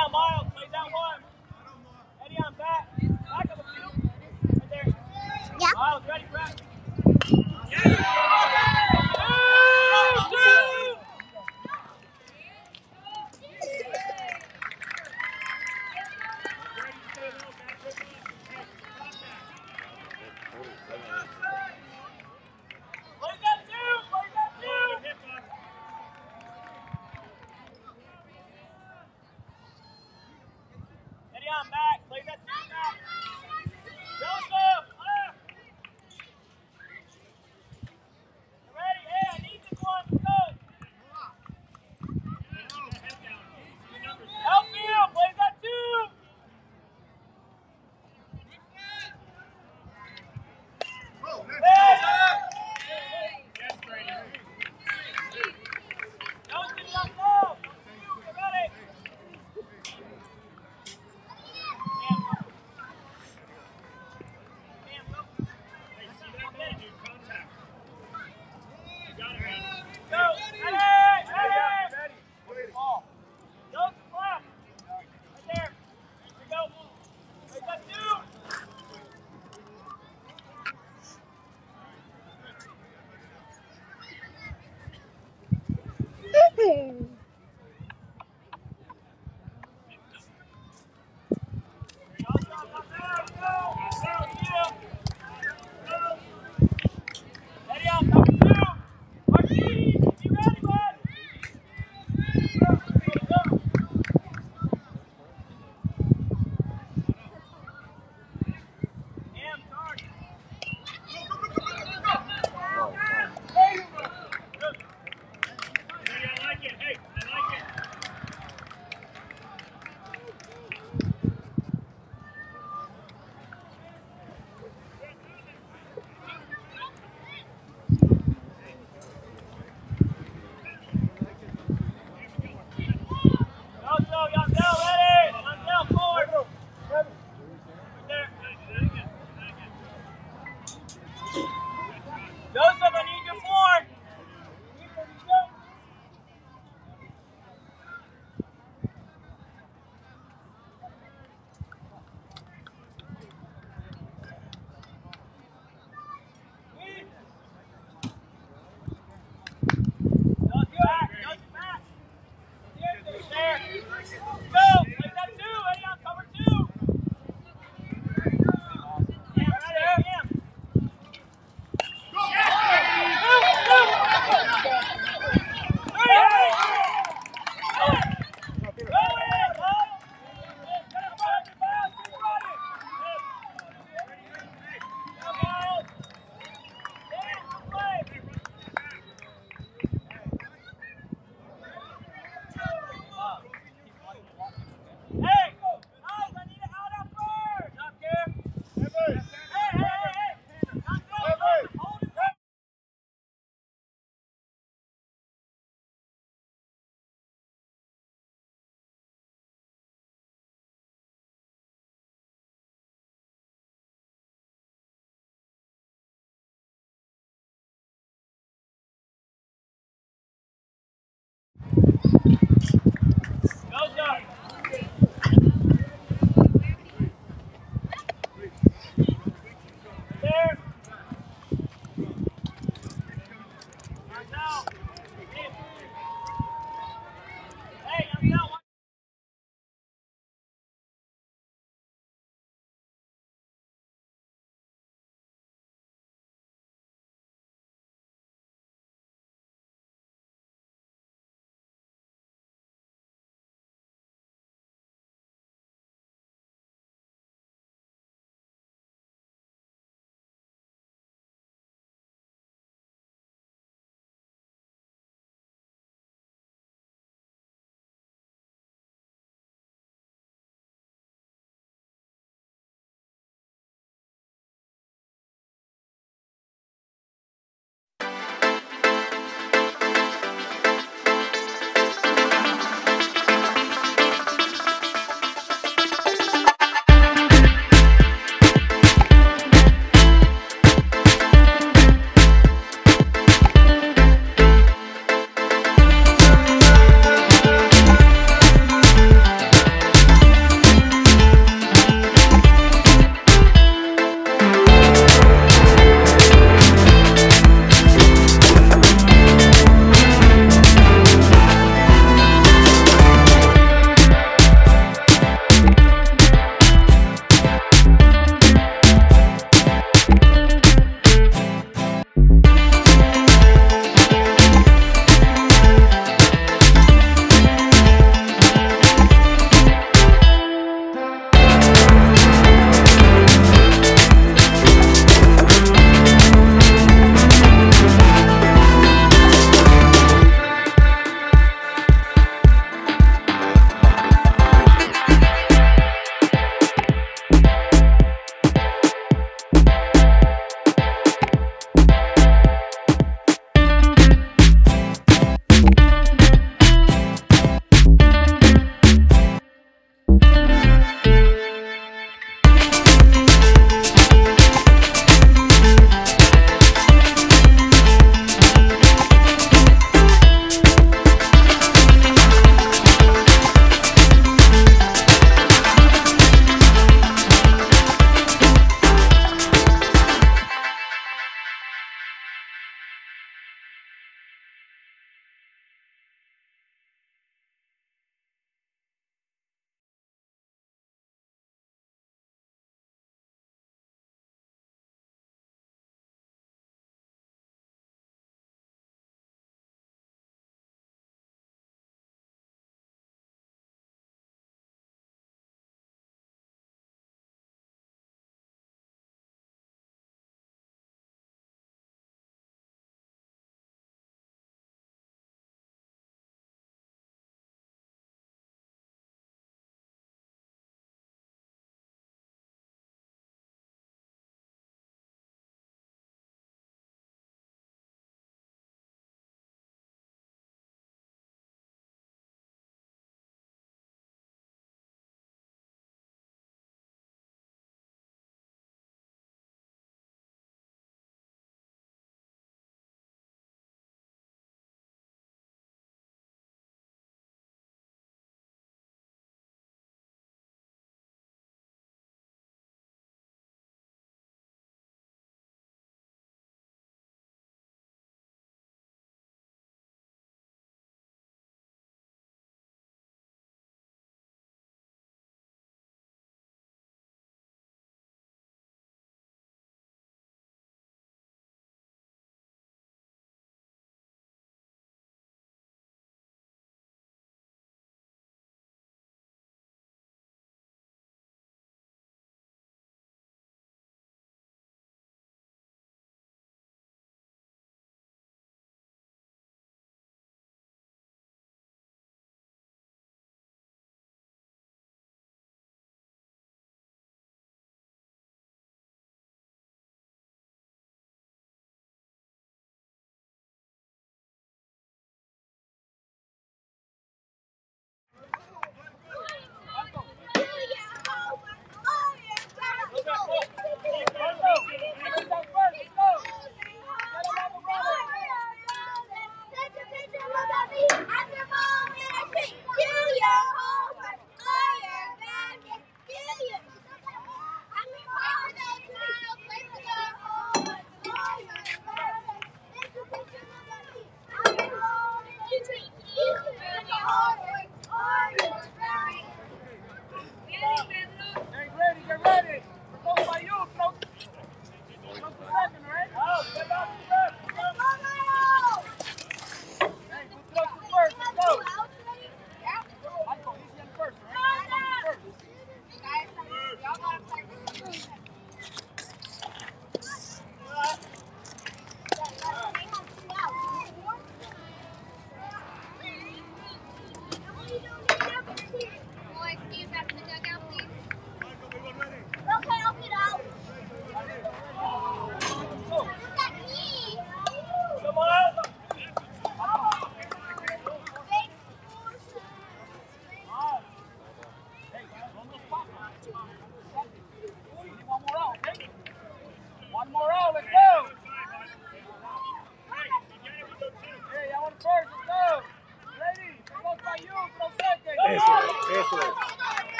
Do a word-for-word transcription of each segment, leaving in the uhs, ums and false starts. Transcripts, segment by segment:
on, Miles. Plays out one. Eddie on back. Back of the field. Right there. Yeah. Miles, ready, press. Yeah.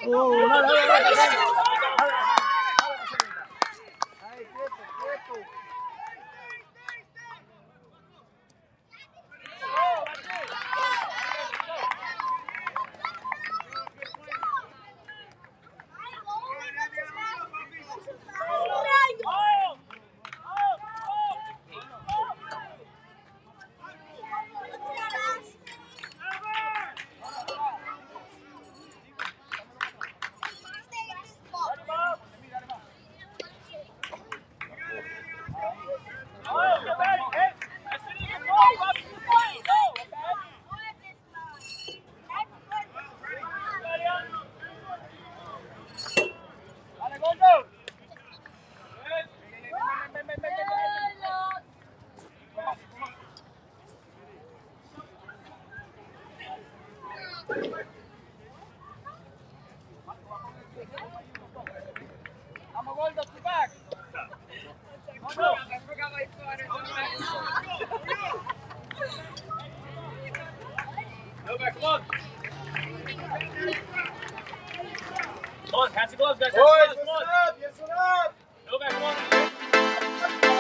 Uh, no, dale, dale, dale, dale. Ahí, quieto, quieto. Pass the gloves, guys. Boys, listen up, listen up. Go back, come on.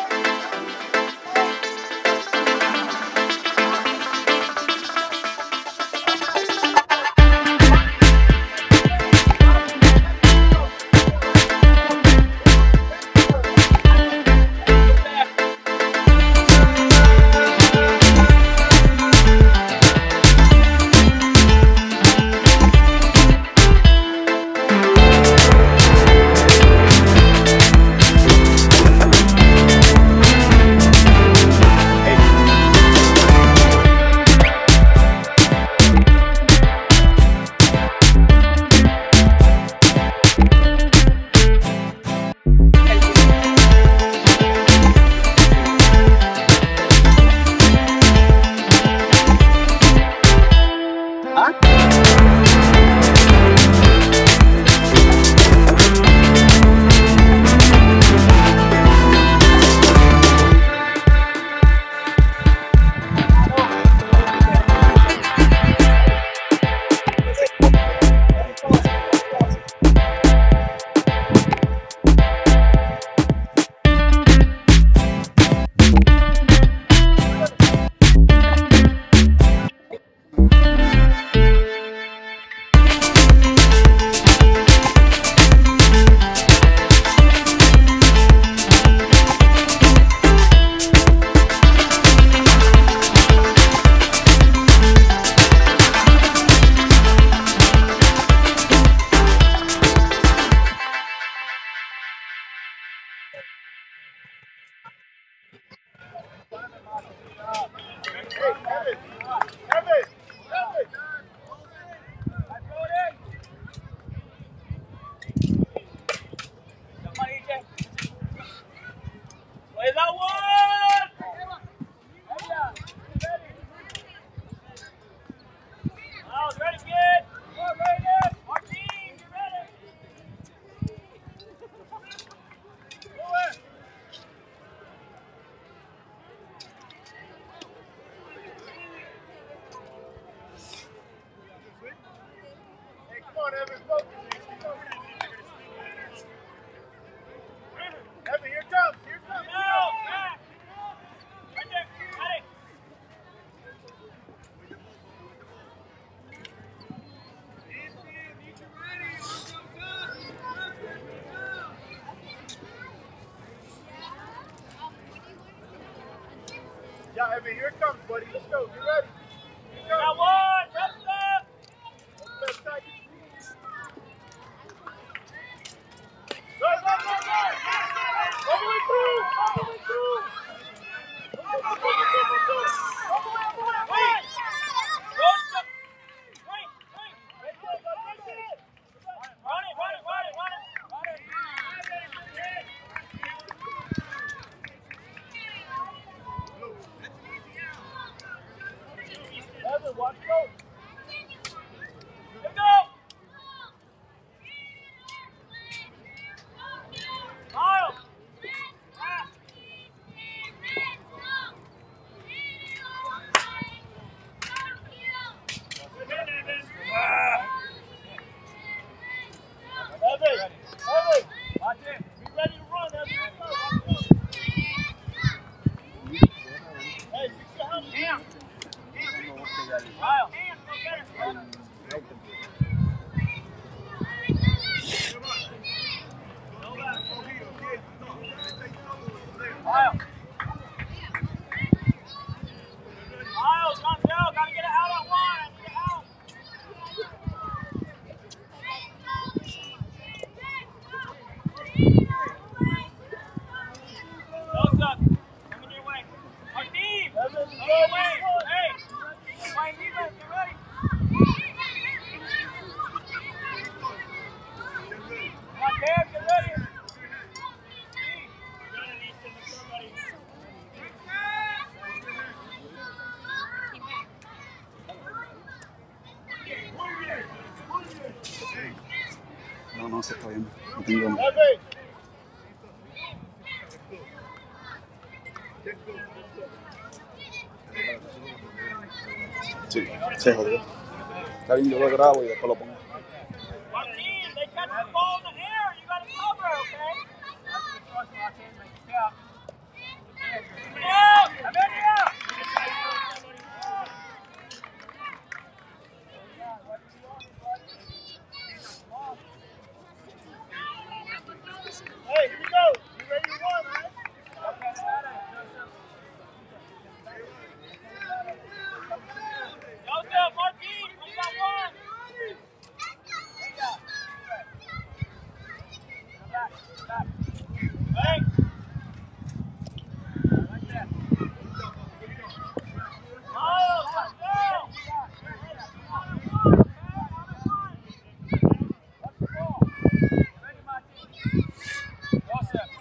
Yeah, Evan, here it comes, buddy. Let's go. You ready? Here Got one! Drop it up! Left side. Go, go, go, go! All the way through! All the way through! Go, go, go, go, go, go, go! All the way, all the way, all the way! Go, go. Wait, wait. Let's go, go, let's get it! Run it, run it, run it, run it. Run it. Evan, watch go! no se está viendo. No tengo. Sí, se jodió. Está bien, yo lo grabo y después lo pongo. Martin, they catch the ball in the air. You got to cover, okay? Yeah, I'm in here. Hey, here we go. You ready to run, right? Joseph, Martin, we got one. Hey. Miles, let's go. Joseph.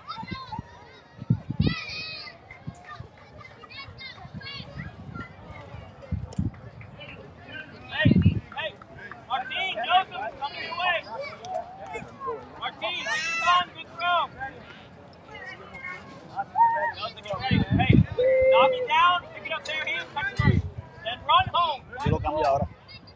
Hey, hey, Martin, Joseph, coming your way. Martin, good run, good throw. Joseph, get ready. Hey, knock it down, pick it up there, hands, touch it first. Then run home. Yo lo cambio ahora.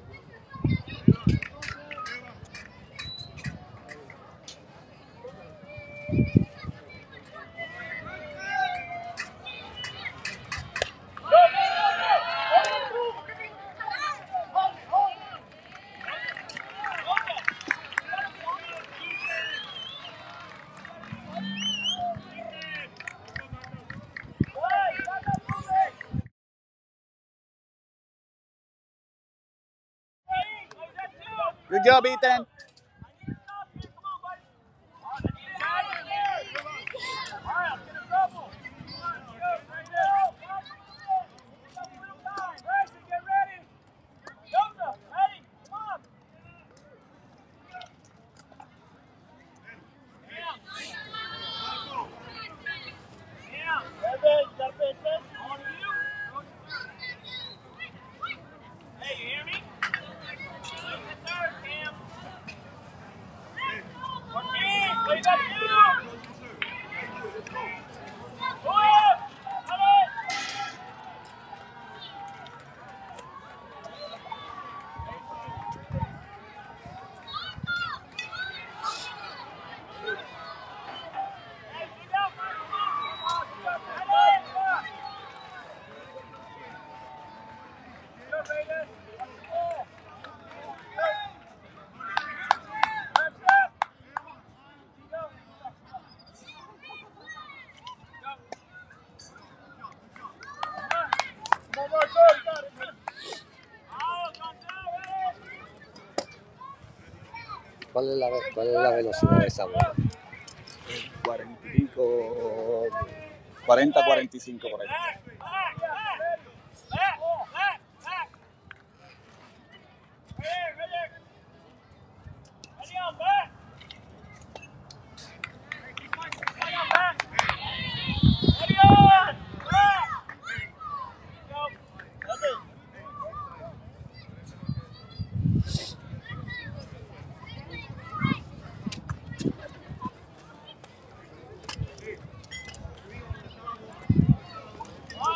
Good job, Ethan. Hey, you hear me? Third, Cam. Martin, what you got to do? Go up! Come on! Hey, get out, man. Come on. Hey, go, Raiders. ¿Cuál es la, cuál es la velocidad de esa bola? cuarenta y pico, cuarenta, cuarenta y cinco por ahí. Come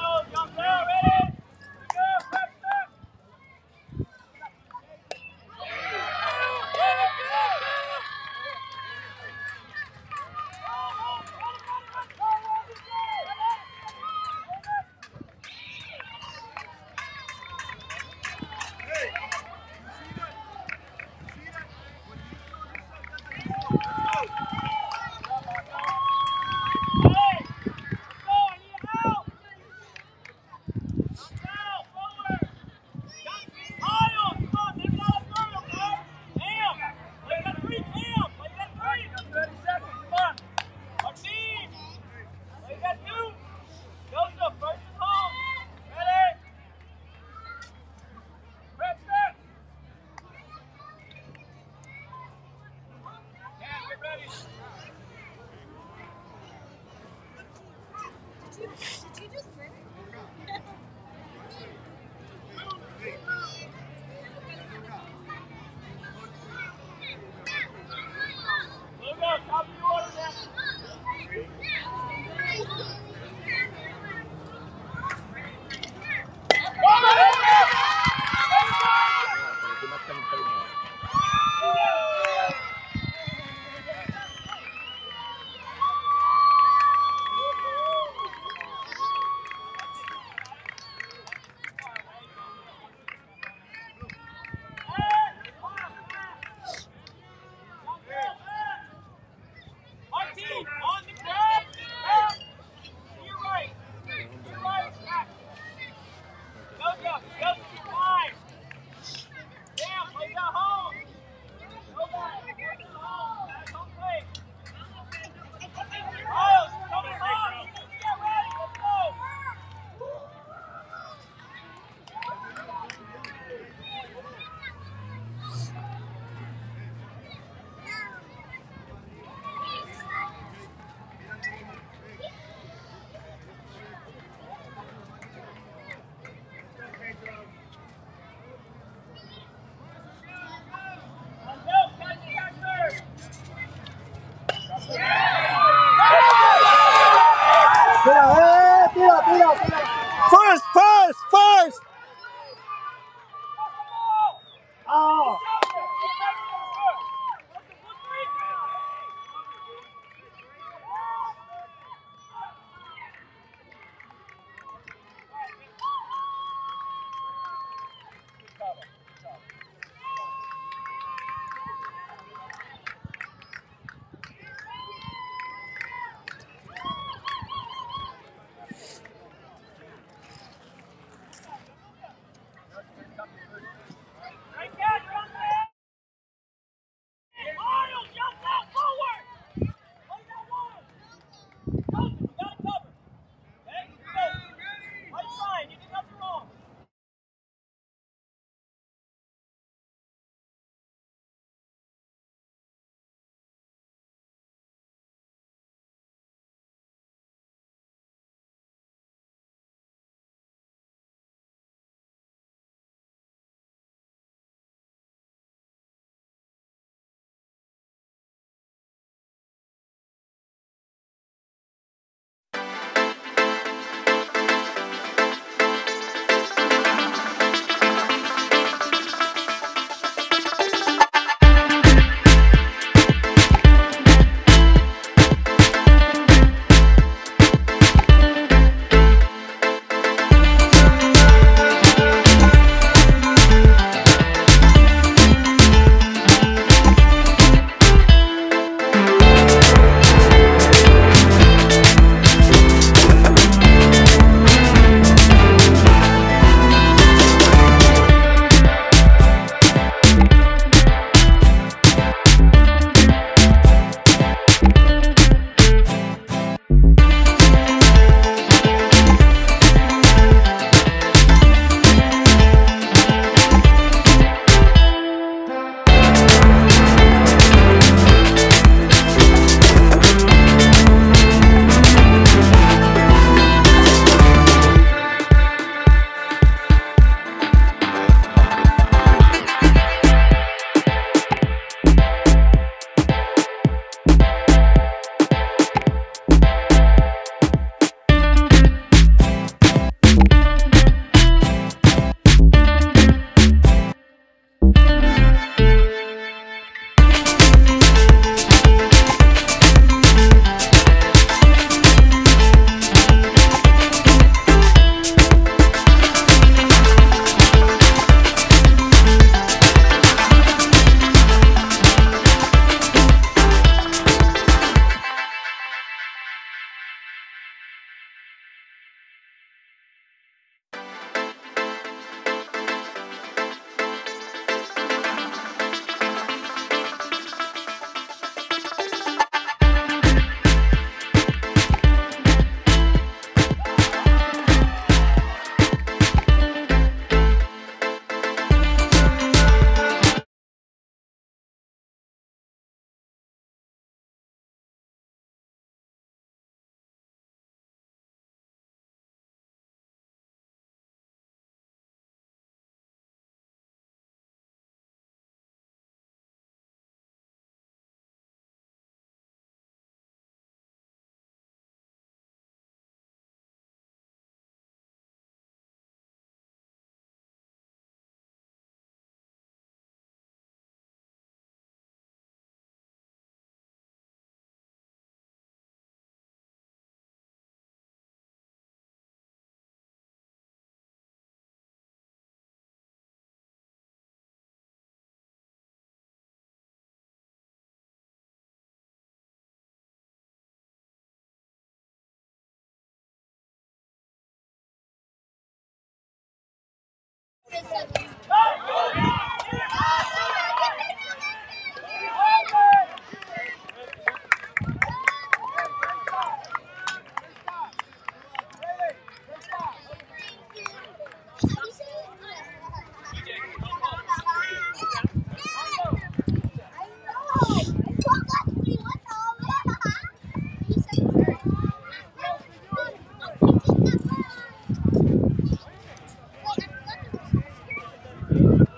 Hey!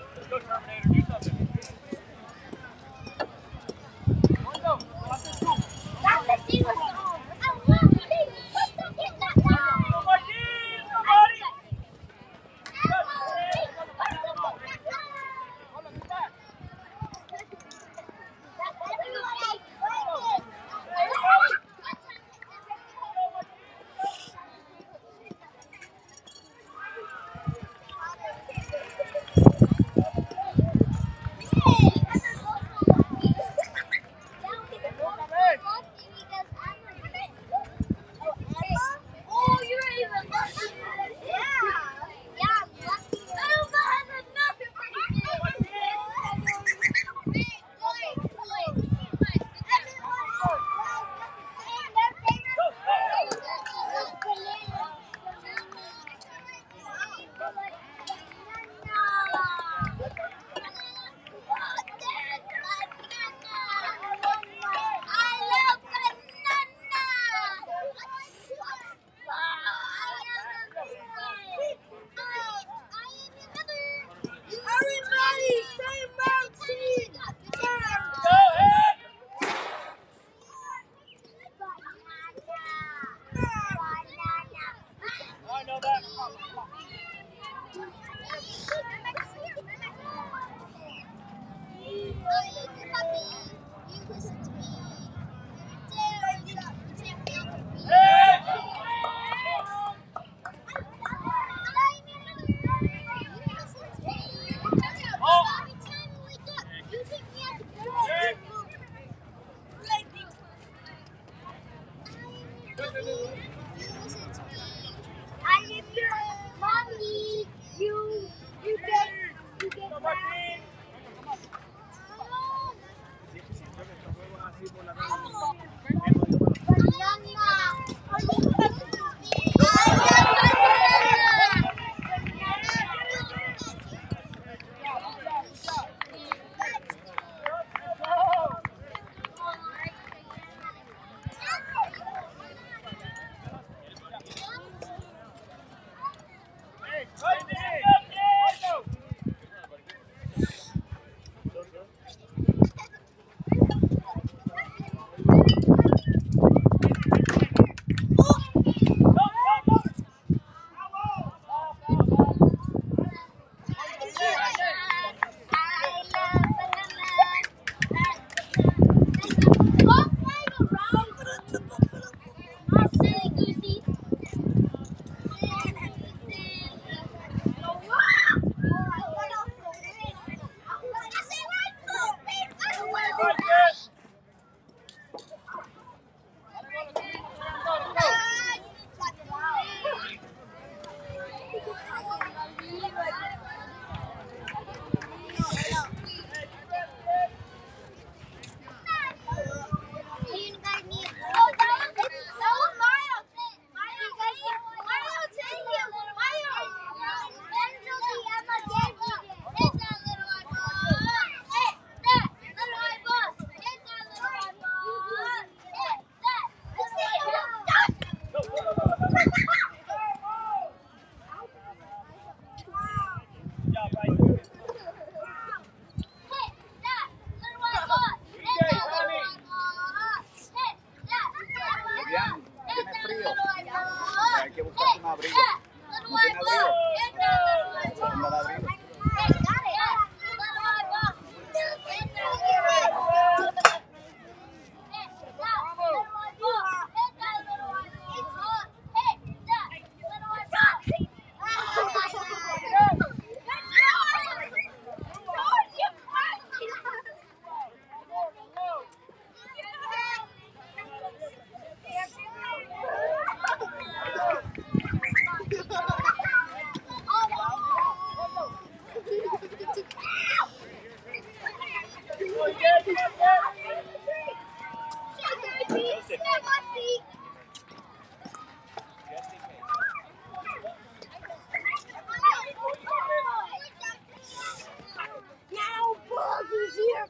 Now, Bogey's here.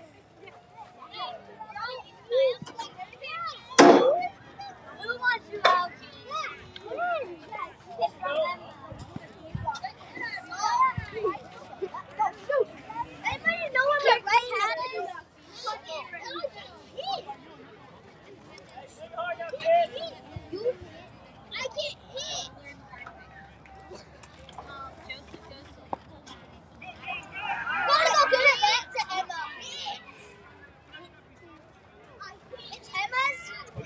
Who wants you out? Anybody know what my right hand is? I can't hit. Gotta go get it back to Emma. It's Emma's.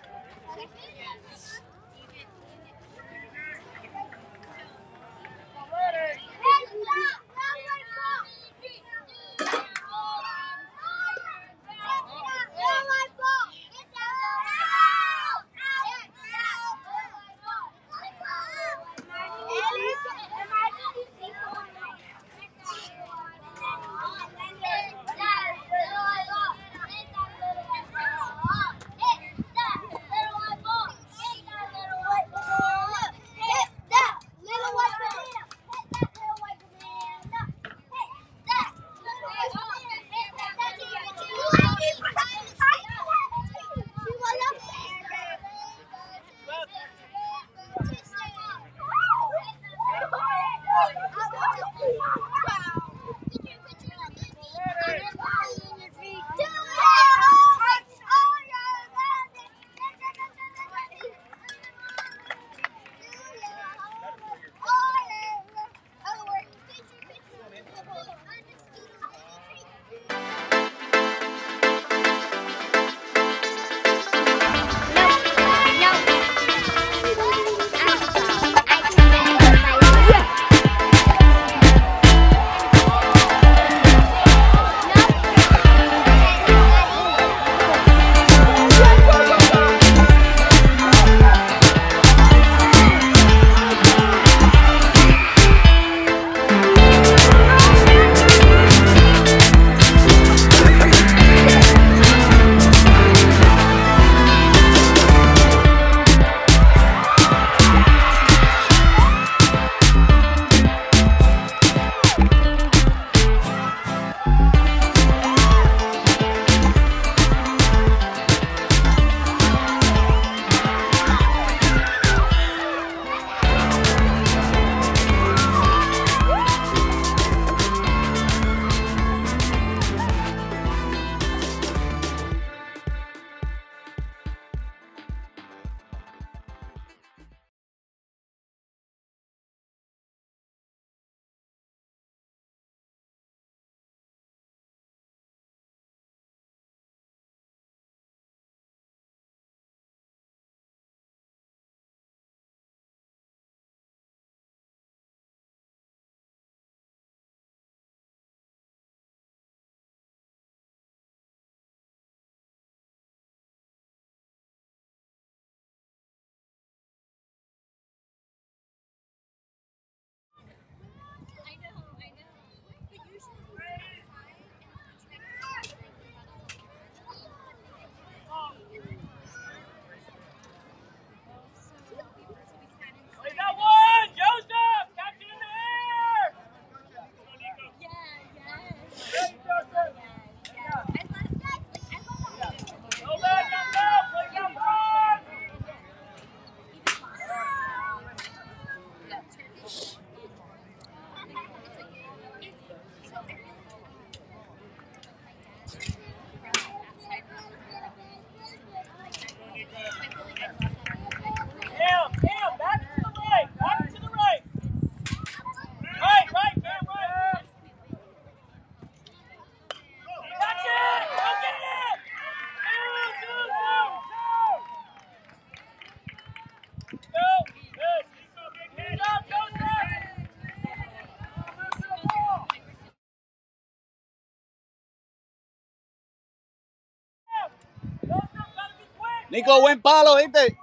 Nico, buen palo, ¿viste?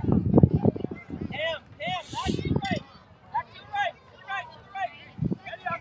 Damn, damn, back to the right. Back to the right, to the right, to the right. Ready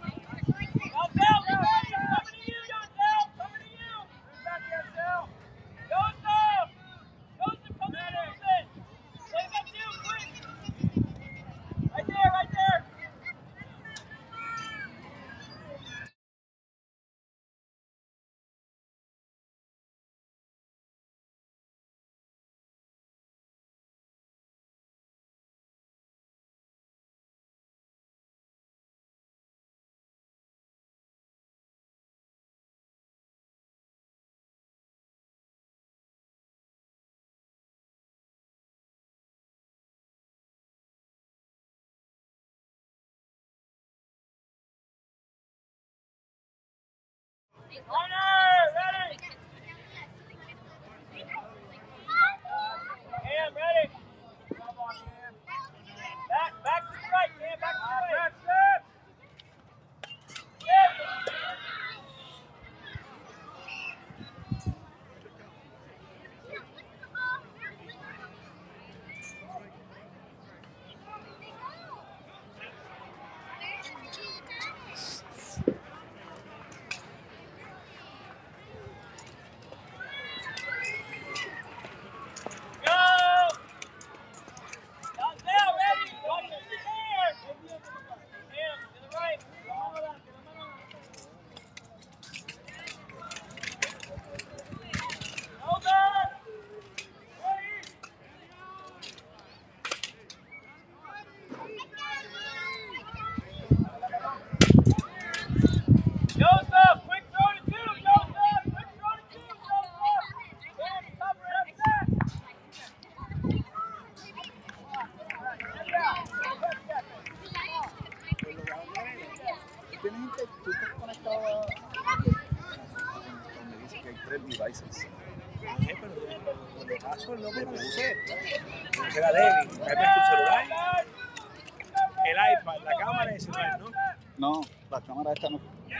Devices. Donde paso lo que puse, puse la Debbie, ahí ves tu celular, el iPad, la cámara y el celular, ¿no? No, la cámara esta no.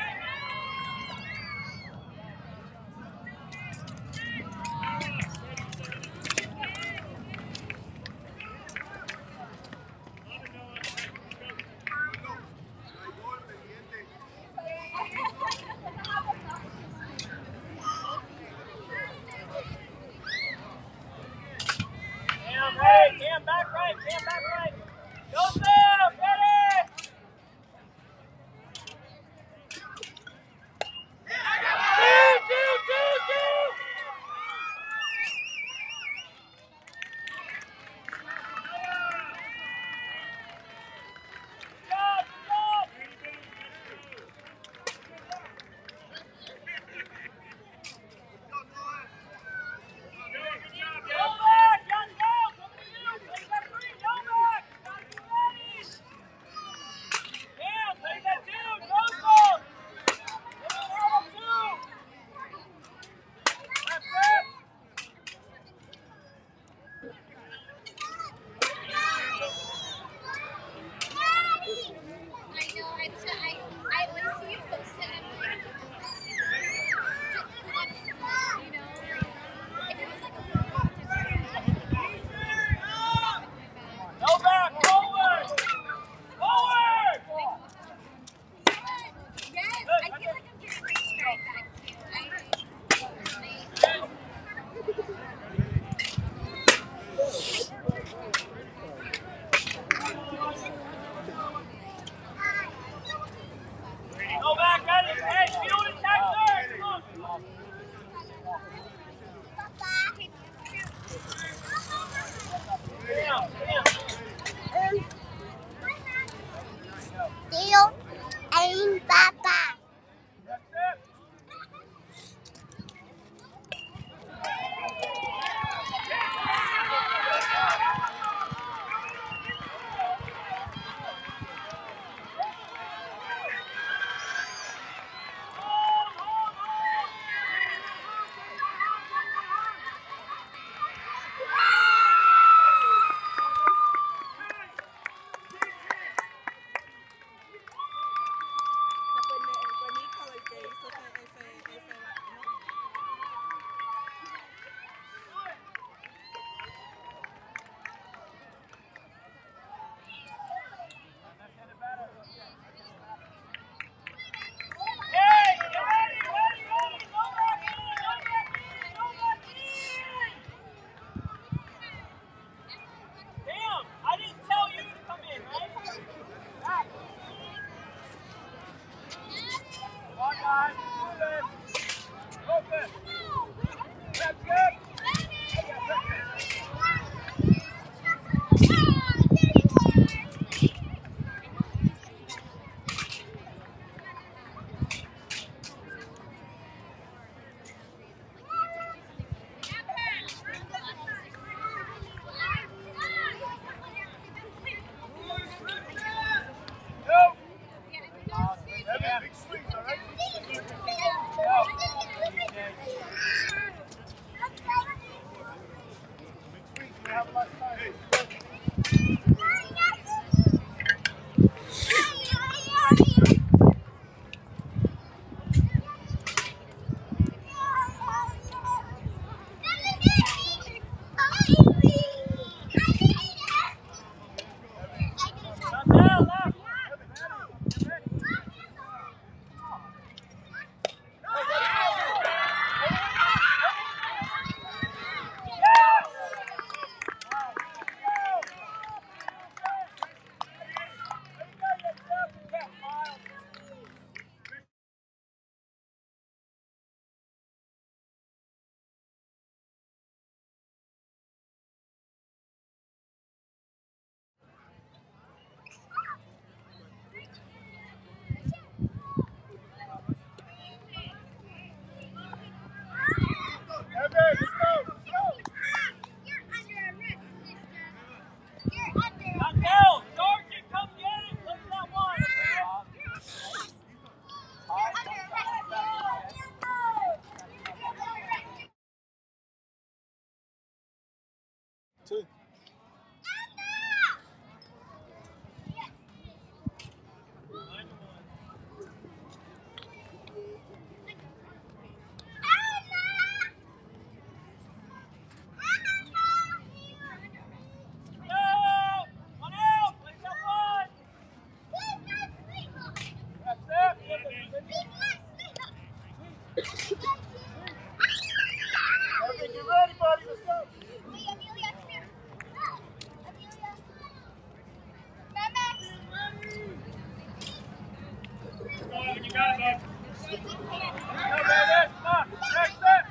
Tío, hay un papá. Sí. Okay, get ready, buddy. Let's go. You got it, bud. Come on. Next step.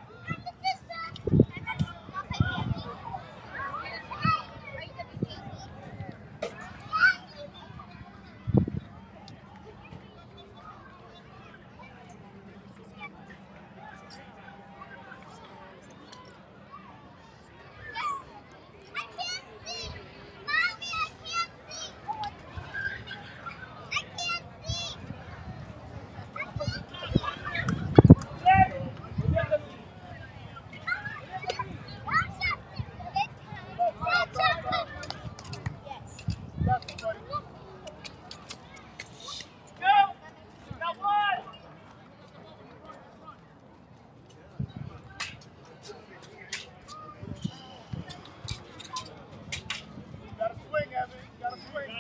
Gotta swing, Evan. Gotta swing.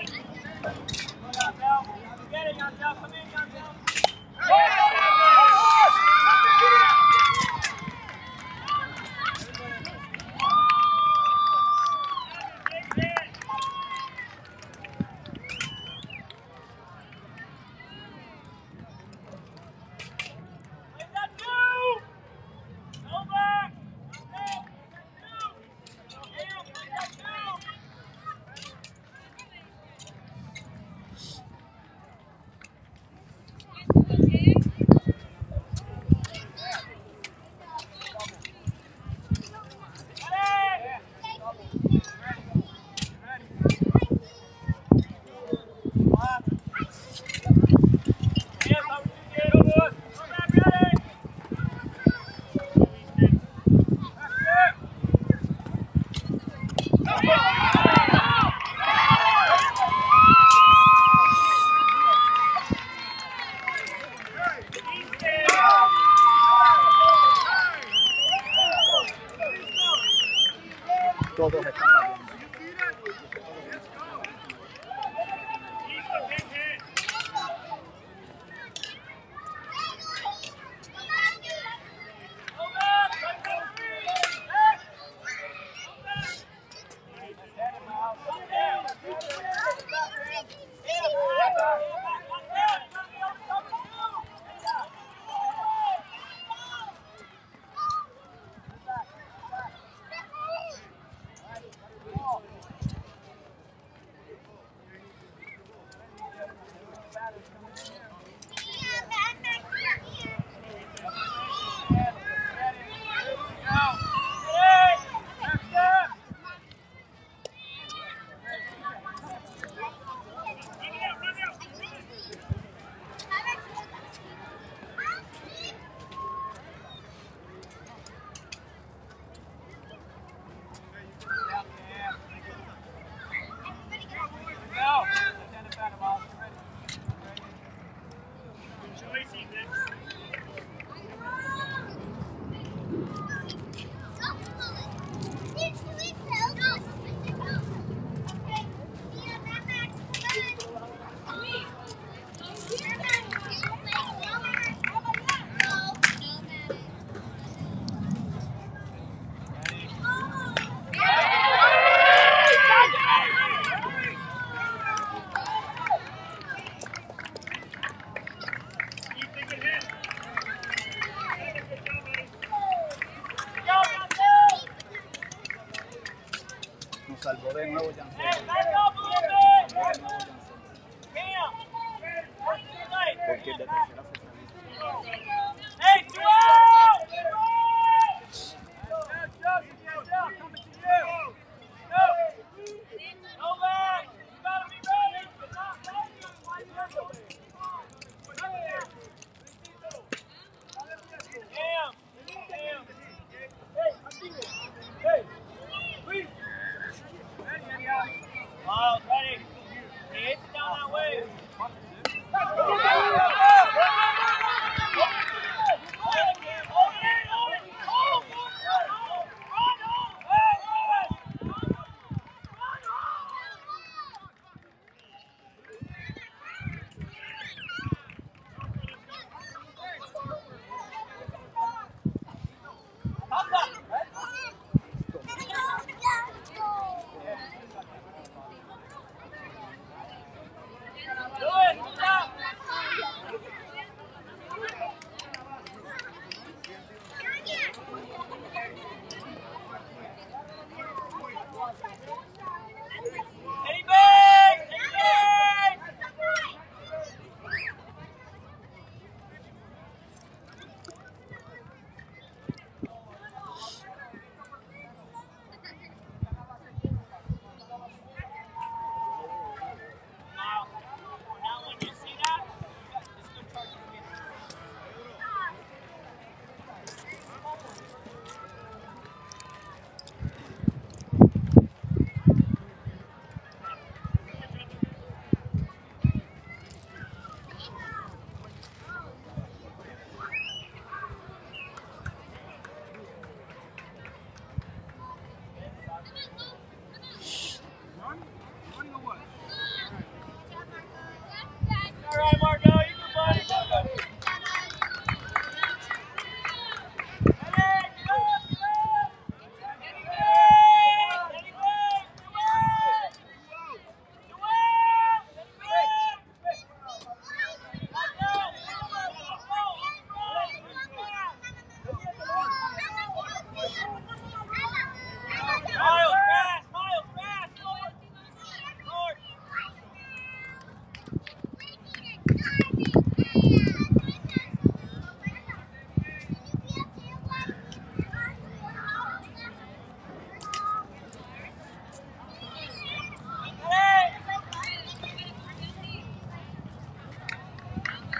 Get it, Yantel. Come in, Yantel. Todos están valiendo. Nos salvó de nuevo Jansen. Porque de tercera se salió. Hey, two out!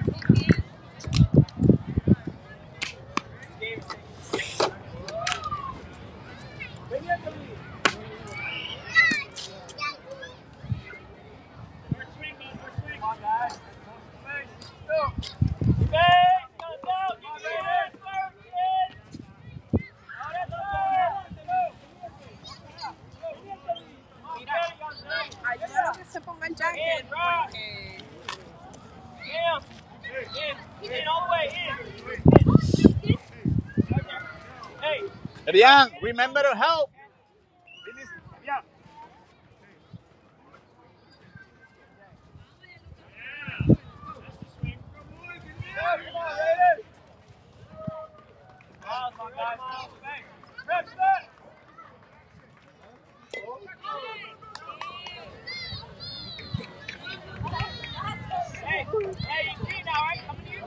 Ayúdalo que se ponga el jacket porque... Adrián, remember to help. Hey, hey, you see it now, right? Come here.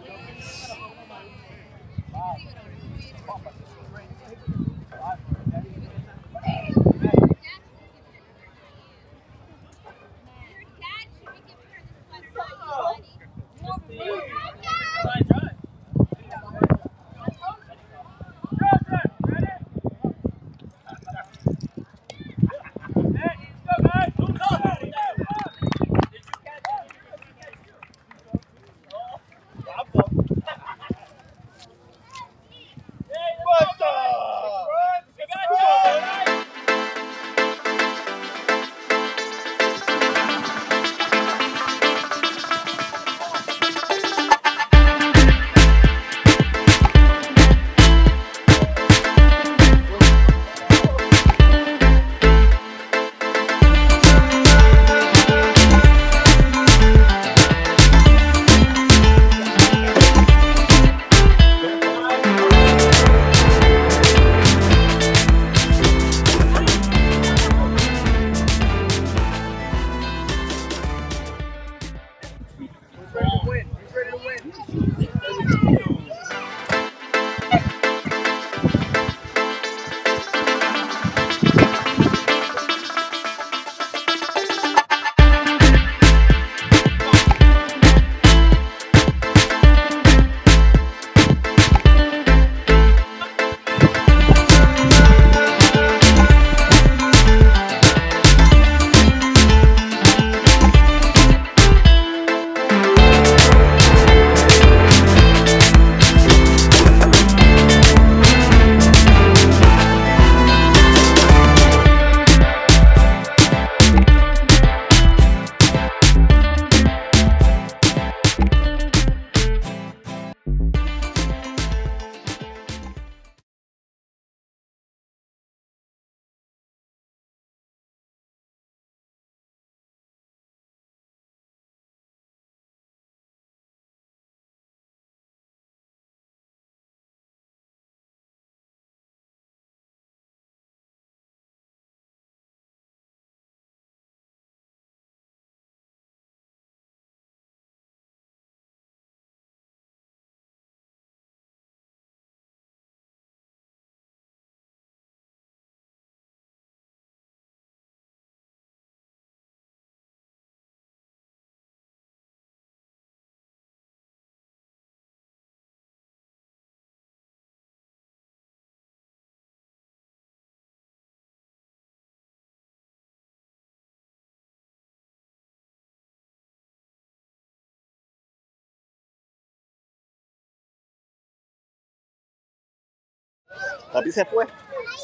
Papi se fue.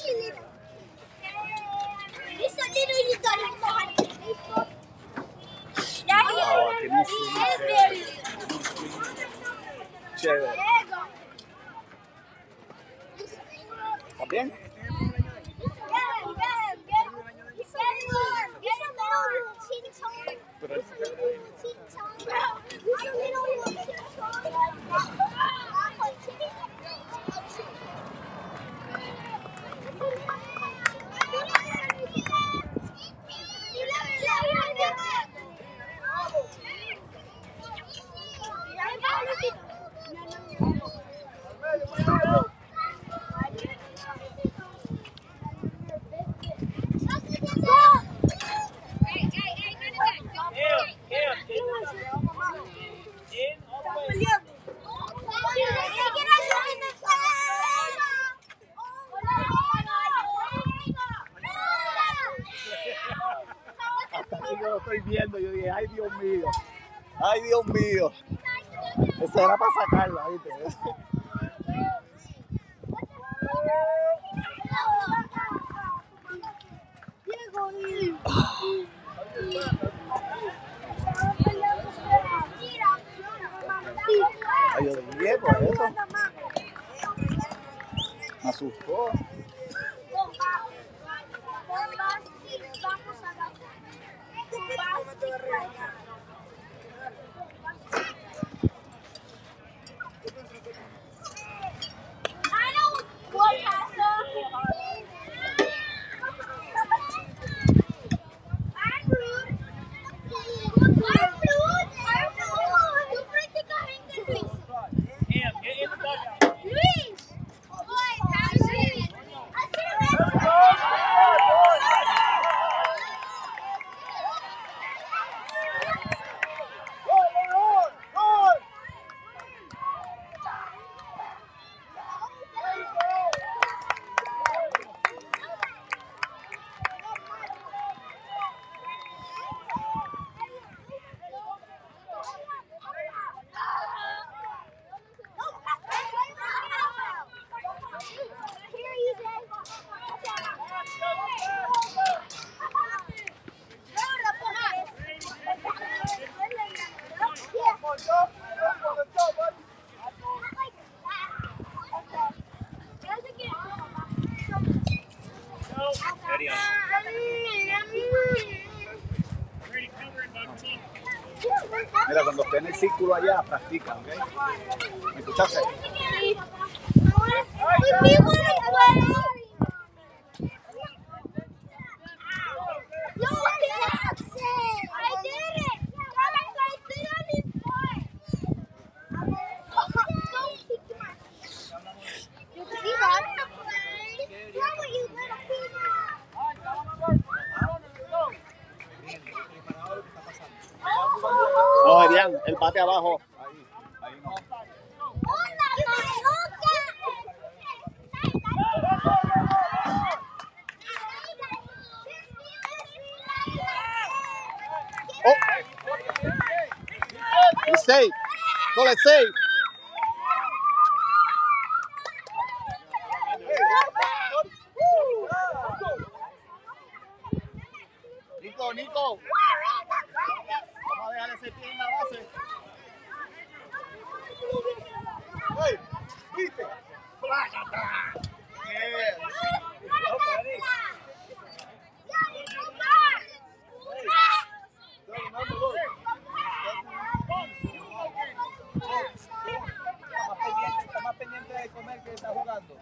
Oh, qué chévere. ¿Está bien? Ay, Dios mío. Eso era para sacarla, ¿viste? Ay, yo de Diego, eso. Me asustó. Cam, get in the dugout. Eddie on. Ready, cover and bug team. Mira, cuando esté en el círculo allá, practican, ¿ok? ¿Me escuchaste? No, Edian, el bate abajo. Ahí, ahí no. Oh, he's safe. Call it safe. Nico, Nico. Vamos a dejar ese pie en la base. Hey, ¿viste? ¡Plácata! Yes. Está más pendiente de comer que está jugando.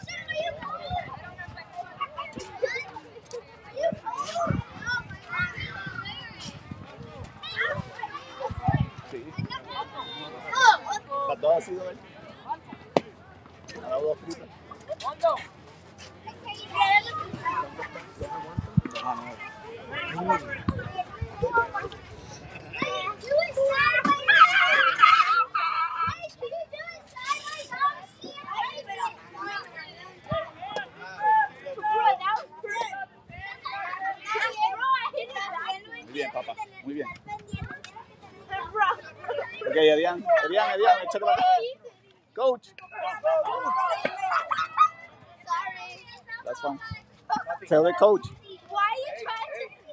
Sí. Las dos ha sido él. Ha dado dos fritas. Ah, no. Muy bien, papá. Muy bien. Ok, Edian. Edian, Edian, échate para acá. Coach. That's fine. Tell the coach. Why are you trying to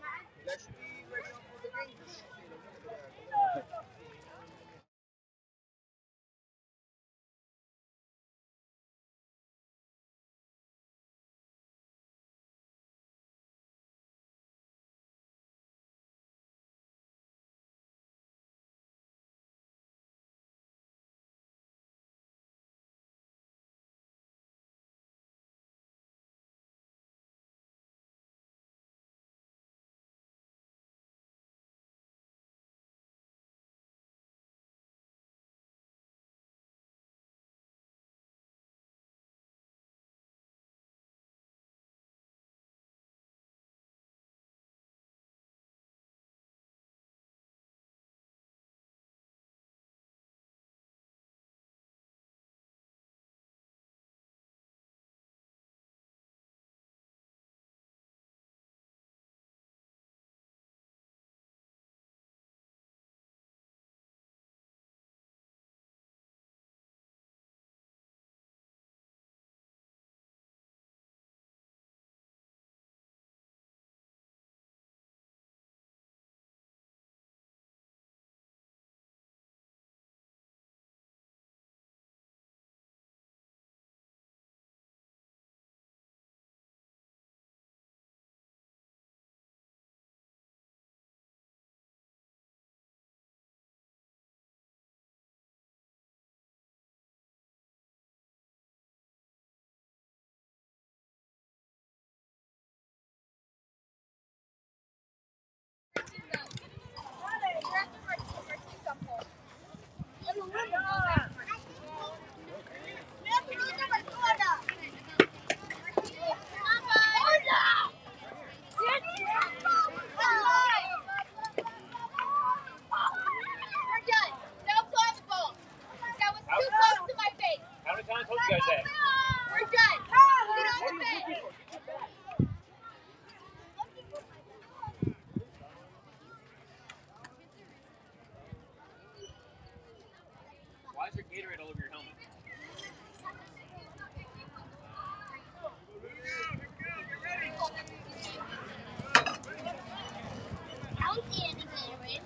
guys at? We're done. Get on the bed. Why is there Gatorade all over your helmet? I don't see any Gatorade.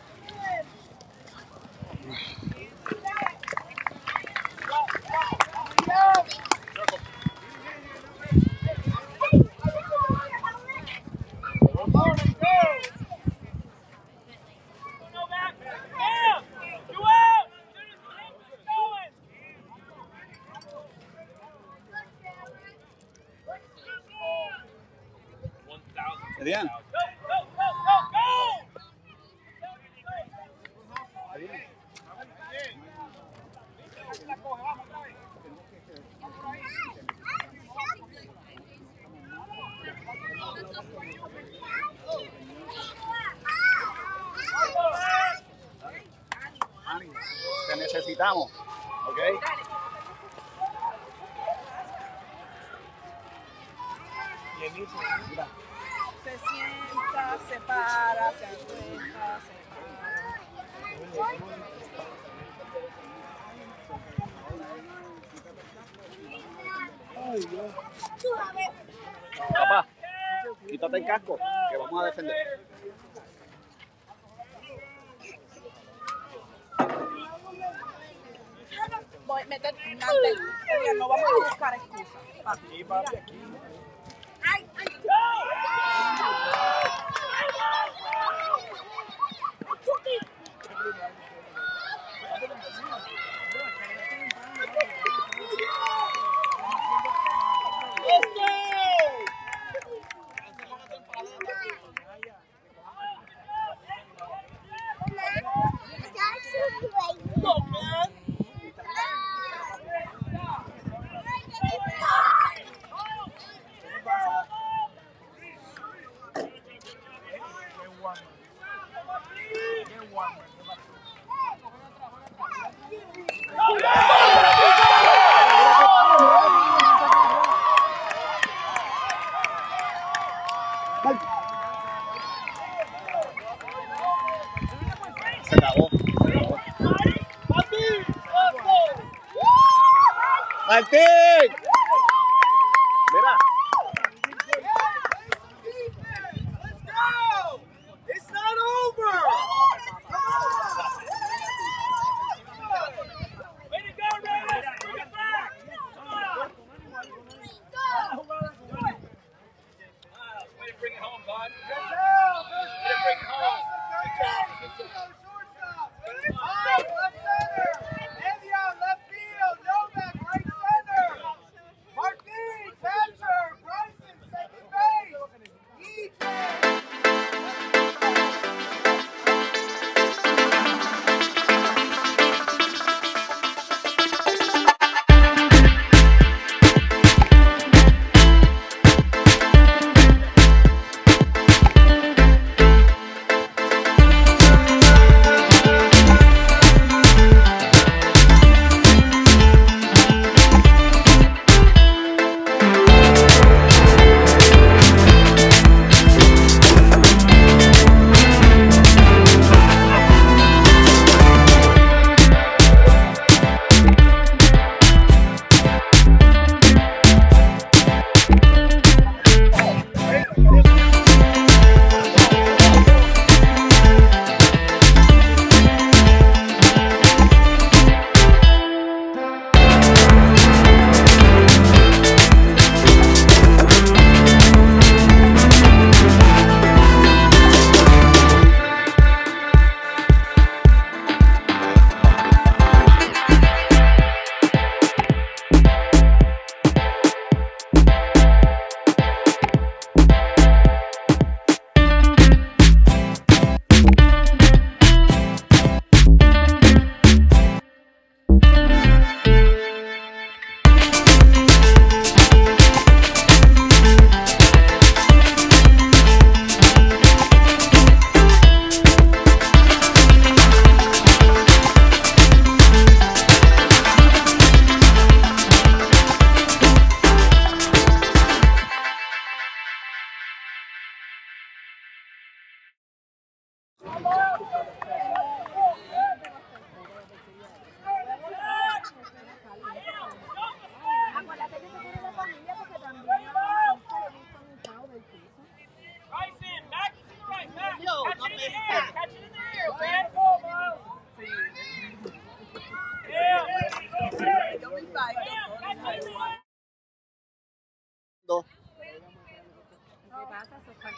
No back. Bam! You out! As soon as the game is going. One thousand. Adrián. Go, go, go, go, go! Ani, te necesitamos, ¿ok? Se sienta, se para, se acuesta, se para. Papá, quítate el casco, que vamos a defender. Voy a meter mantén. Oye, no vamos a buscar excusas. Aquí, papi, aquí. Ay, ay. Look, man. Se acabó. ¡Martín! Mira. It's not over! Way to go, Raiders! Bring it back! Come on! Way to bring it home, bud. Way to bring it home. Good job. Left center! Andy on left field! Novak right center!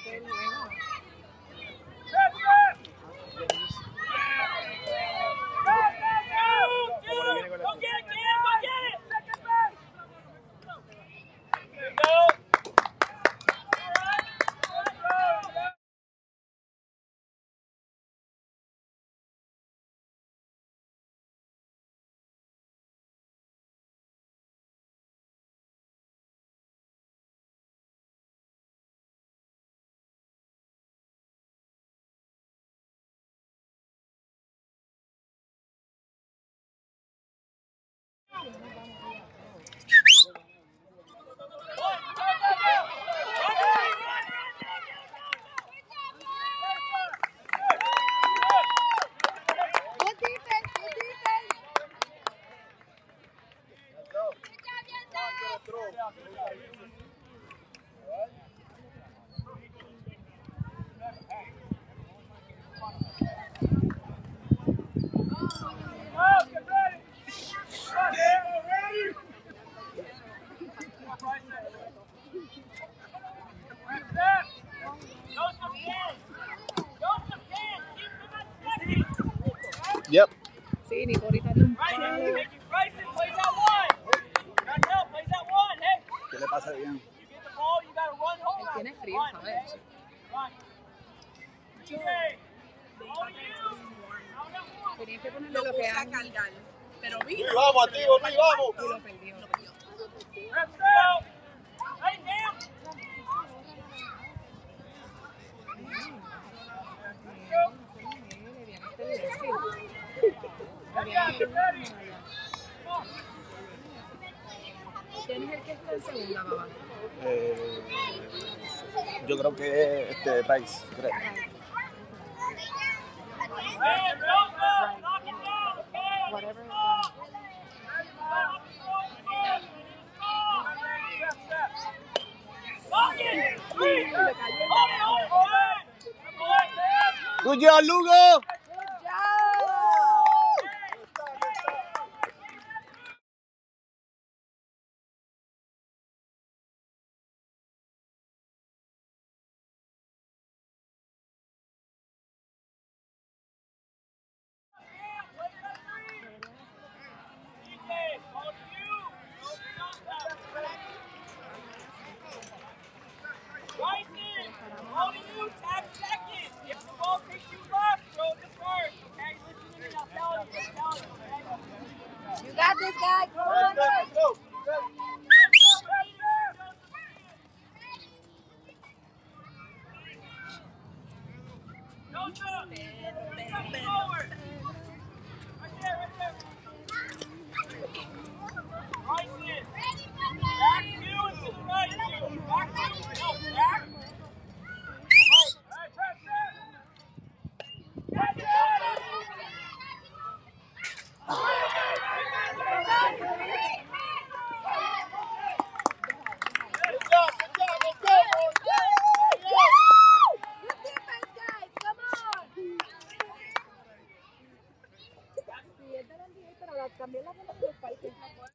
que luego. Go get it, Cam! Go get it! Second best! There you go! Good defense, good defense. Yep. Sí, Nico ahorita tiene un Bryson, palo. Bryson, plays that one. Chantel, plays that one. Hey, ¿Qué le pasa bien? you get the ball, you gotta run home. Él tiene frío, Run, ¿sabes? run. D J, all you. Now we got one. Tenía que ponerle Lo lo que puse a han cargar. Pero Sí, vino. vamos, activo, sí, vamos. y lo perdió. Reps out. Hey, damn. ¿Quién es el que está en segunda, papá? Eh, yo creo que este Bryce. creo. Hey, Joseph, knock it down, okay? Whatever. Knock it. Sweet. Hold it, hold it, boy. Good job, Lugo. You got this, guy. Come on. Let's go. Good defense, guys. Come on. Sí, es de la N B A, pero la- también la ponen en los países.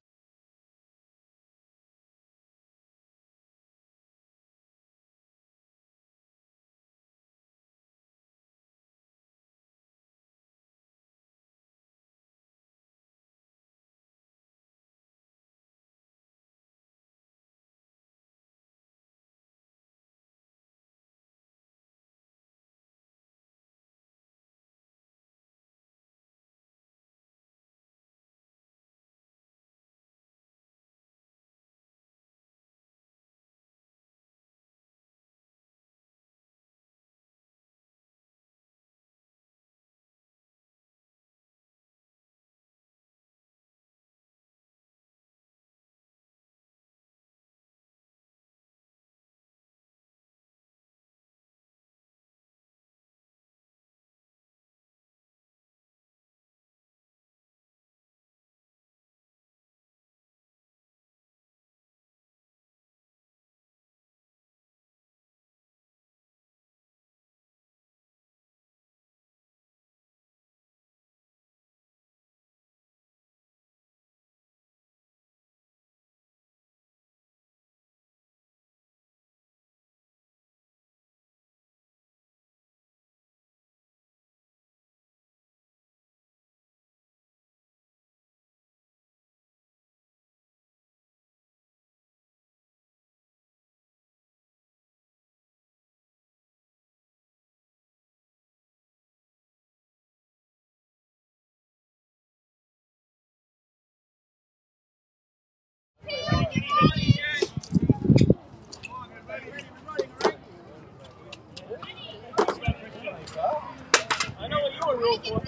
I know what you were ruled for.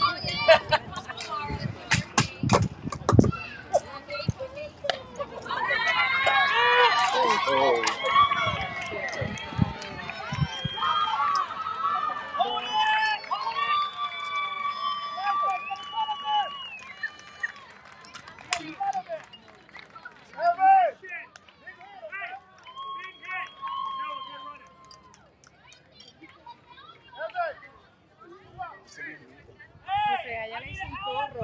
Oh. O sea, ya le hice un porro.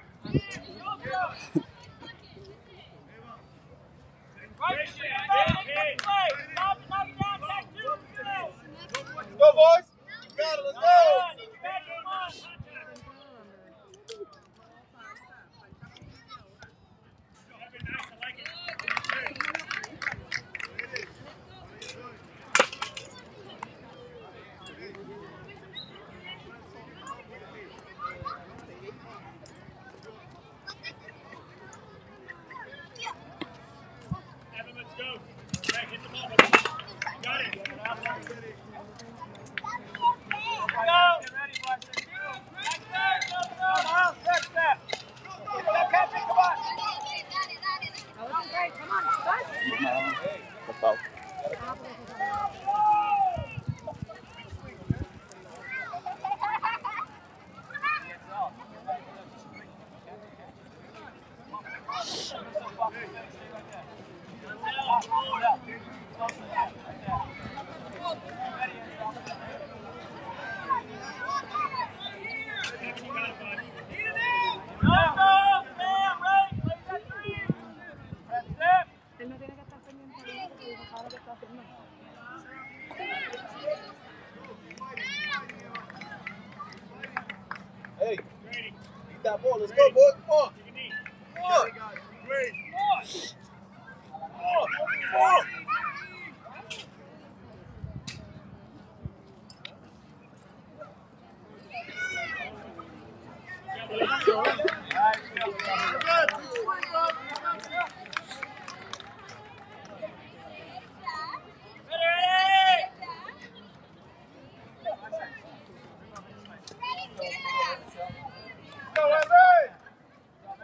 Go, boys. You got it. Let's go. Evan, let's go. Back, hit the ball, buddy. Got it. Go. Get ready, Buster. Back there, go, go. Come on, next step. Get that catch, come on. I wasn't great. Come on, guys. That's foul. Él no tiene que estar pendiente de eso porque no sabe lo que está haciendo. Hey, eat that ball. Let's go, boys. Come on. Come on. Come on. Go, Evan.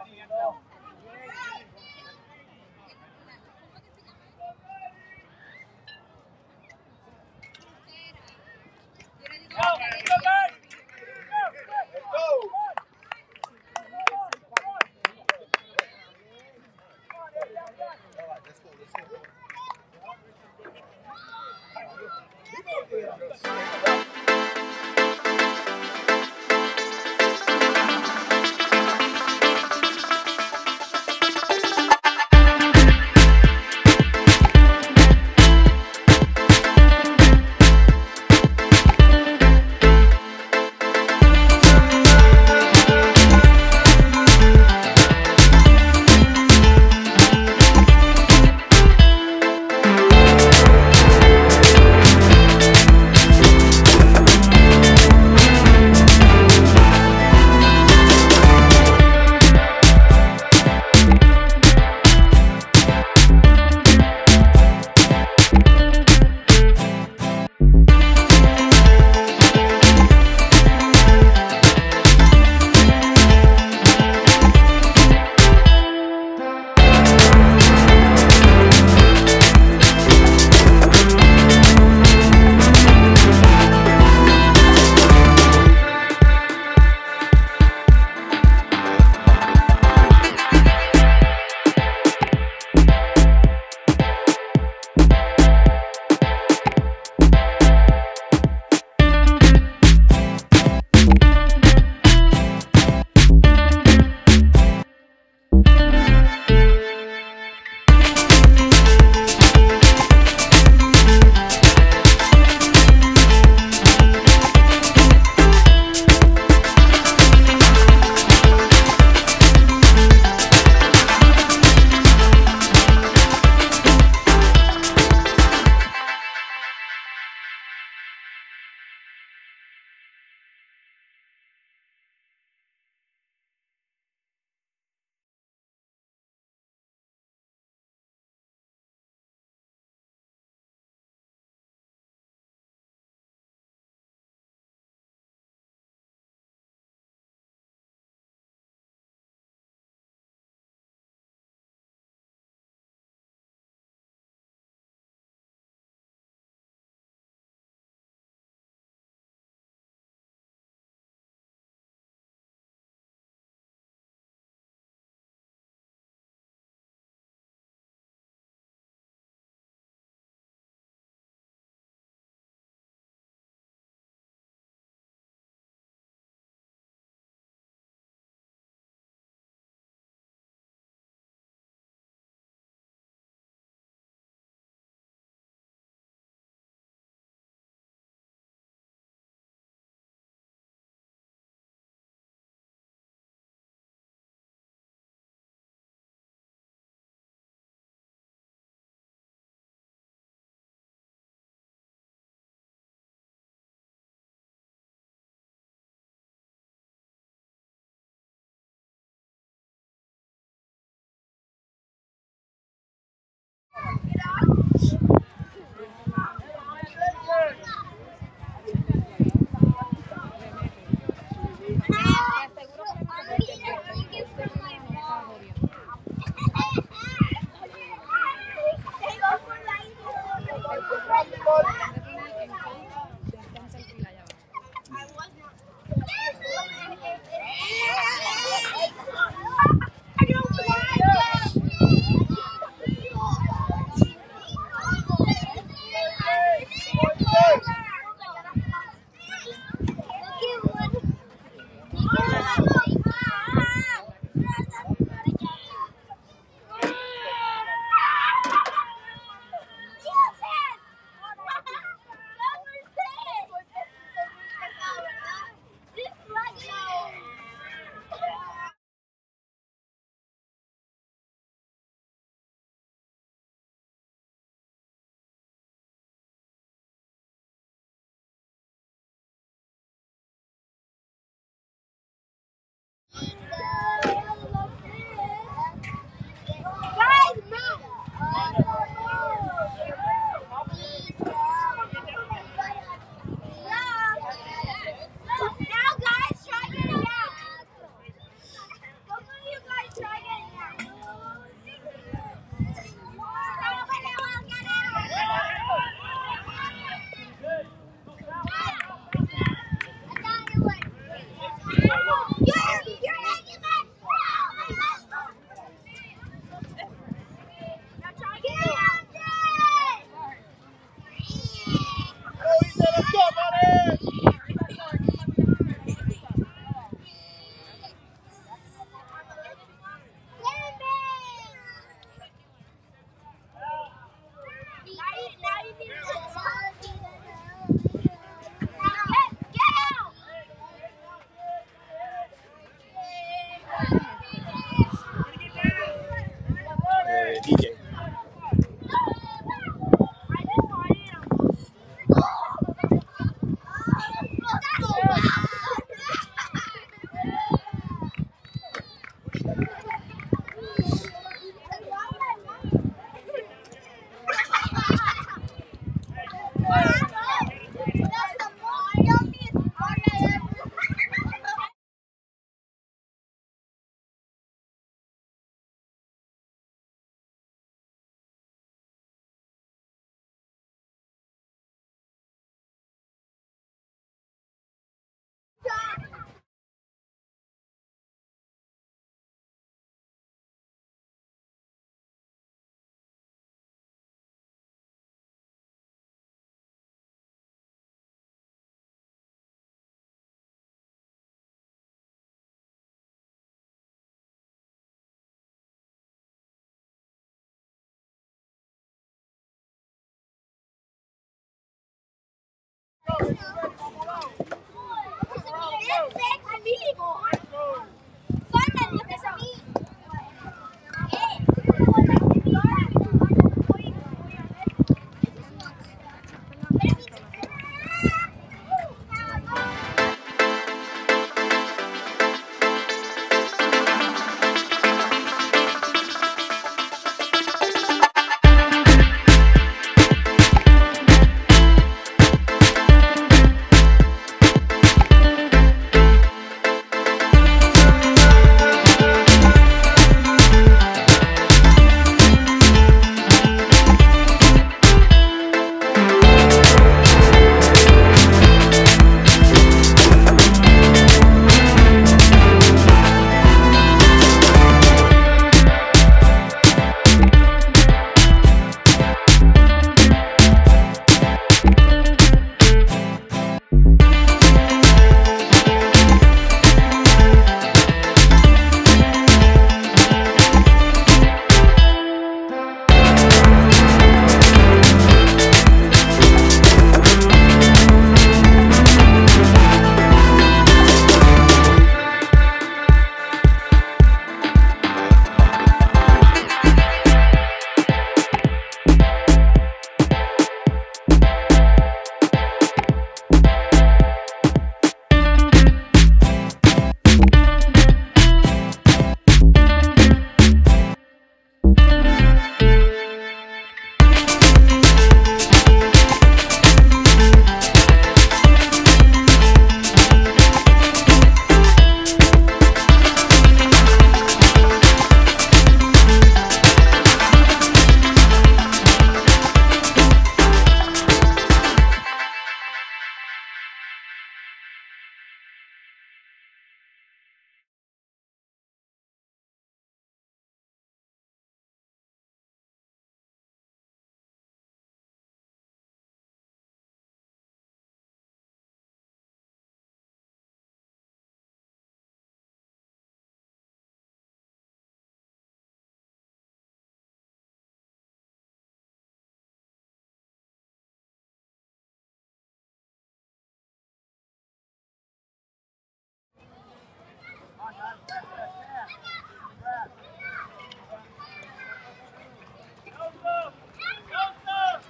Eh, D J.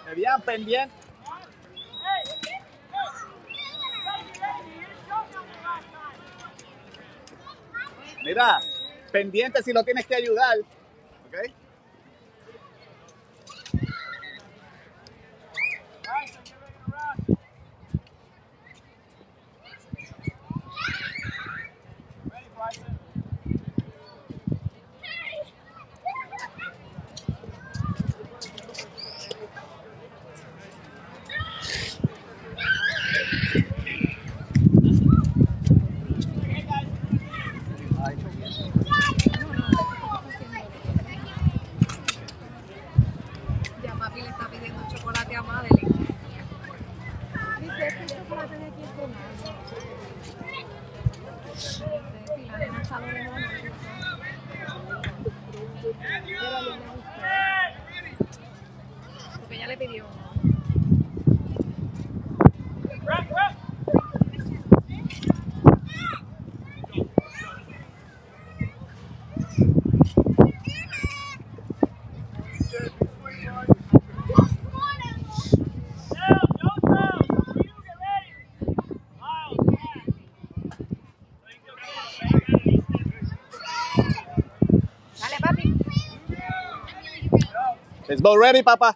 Serían pendientes. Mira, pendiente si lo tienes que ayudar. ¿Ok? Ya papi le está pidiendo chocolate a Madeline. Dice, este chocolate de aquí es con algo. No sé si la nena está lo mejor. Pero a ella le gustó. Porque ella le pidió uno. Dale, papi. Let's go ready, papá.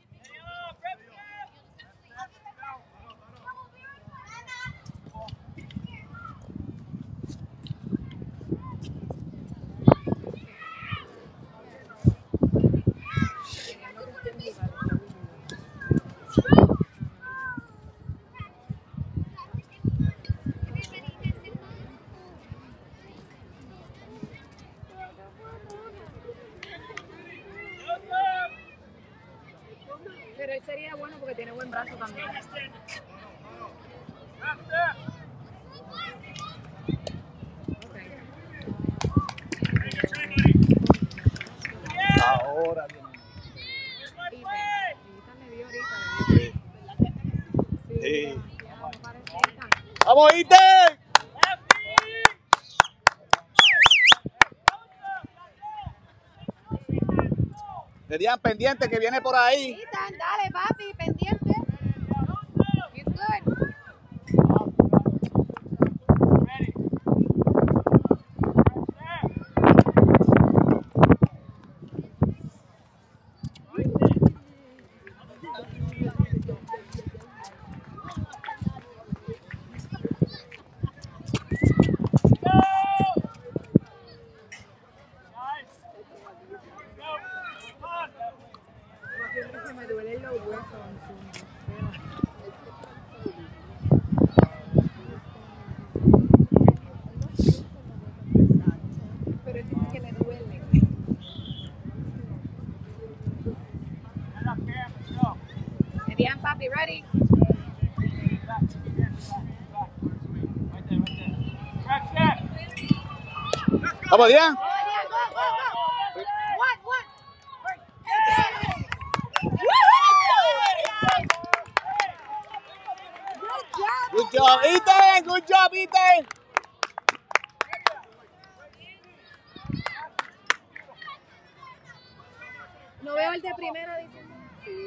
Pero él sería bueno porque tiene buen brazo también. Ahora viene. Ethan le dio ahorita. Sí. Sí. No parece Ethan. ¡Vamos, Iten! Serían pendientes que viene por ahí. Ethan, dale, papi, pendiente. He's good. Siempre se me duelen los huesos. Pero él dice que le duele. Serían, papi, ready? ¿Vamos, Dian? Go, go, go. One, one. Good job, Iten! Good job, Iten! No veo el de primera diciendo.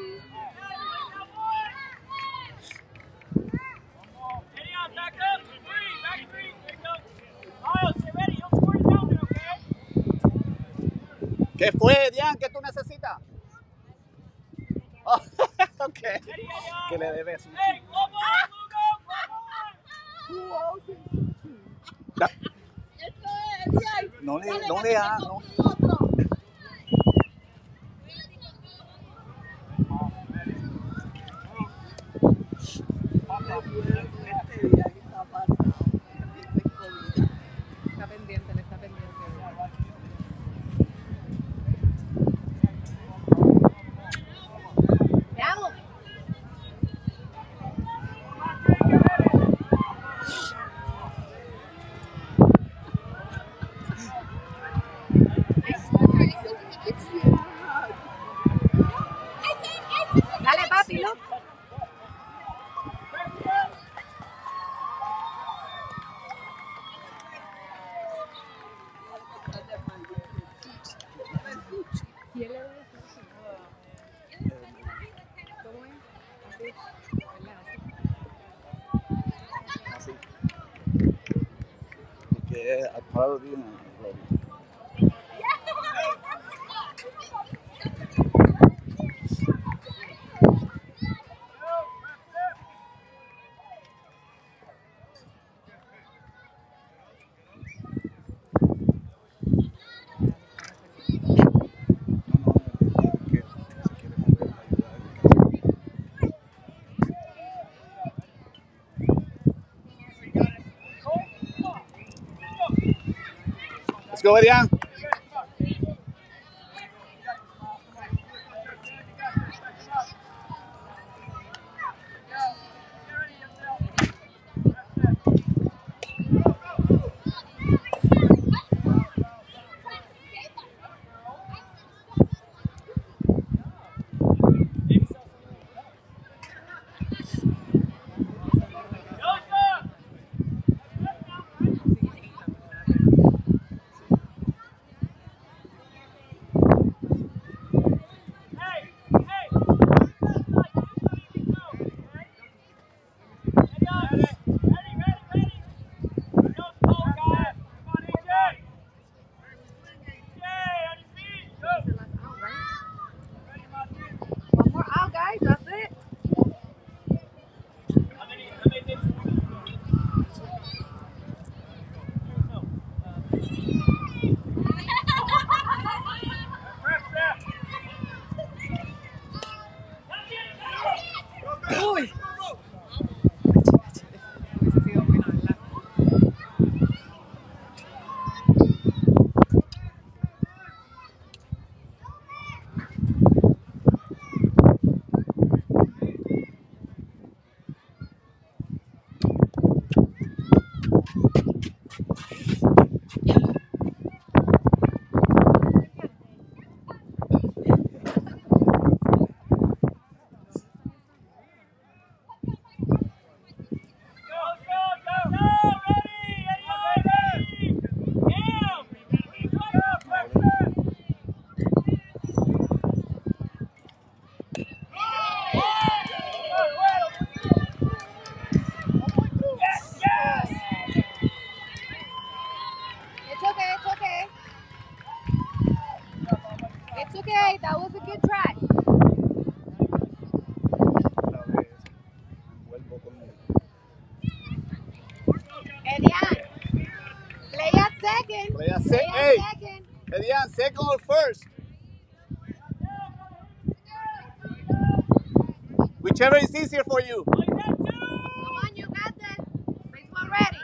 ¿Qué fue, Dian? ¿Qué tú necesitas? Oh, ok. ¿Qué le debes? No le, no le ha, no. Está pendiente, le está pendiente. ¡Veamos! Dale, papi, look. ¿Quién le debe sushi? ¿Cómo es? Ahora viene. Let's go, Adrián. One more out, guys. That's it. Uy. Hubiese sido bueno, ¿verdad? It's okay, it's okay. It's okay, that was a good try. Edian, play at second. Play at Play sec- at hey. second. Adrián, second or first? Whichever is easier for you. Come on, you got this. Baseball ready.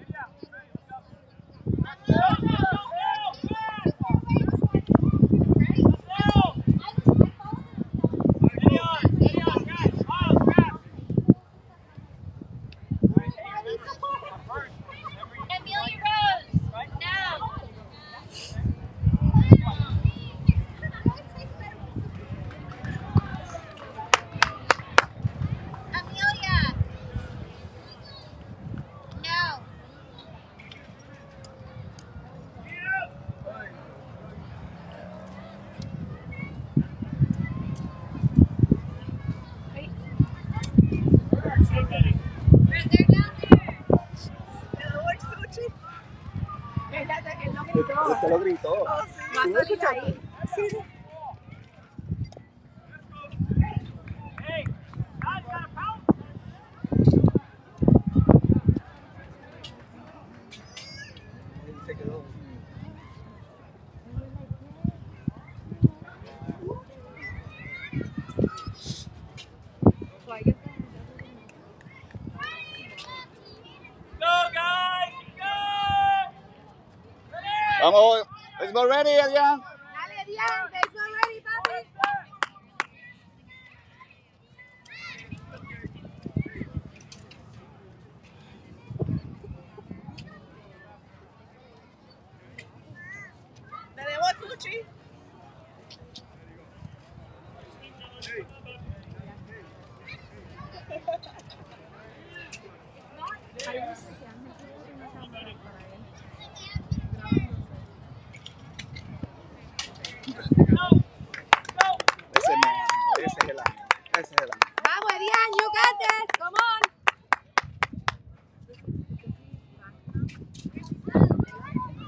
Amelia Rose, now. Amelia. No. Right there, down there. Él no gritó. Usted lo gritó. Va a salir ahí. Hey, God, you got a pound? So I guess Go, guys! Go! Ready? Vamos, let's go ready, Adrián. dale, Edian, baseball ready, papi. Tenemos sushi. Ese es el ese es el año. Ese es el año. Vamos, Edian, you got this. Come on.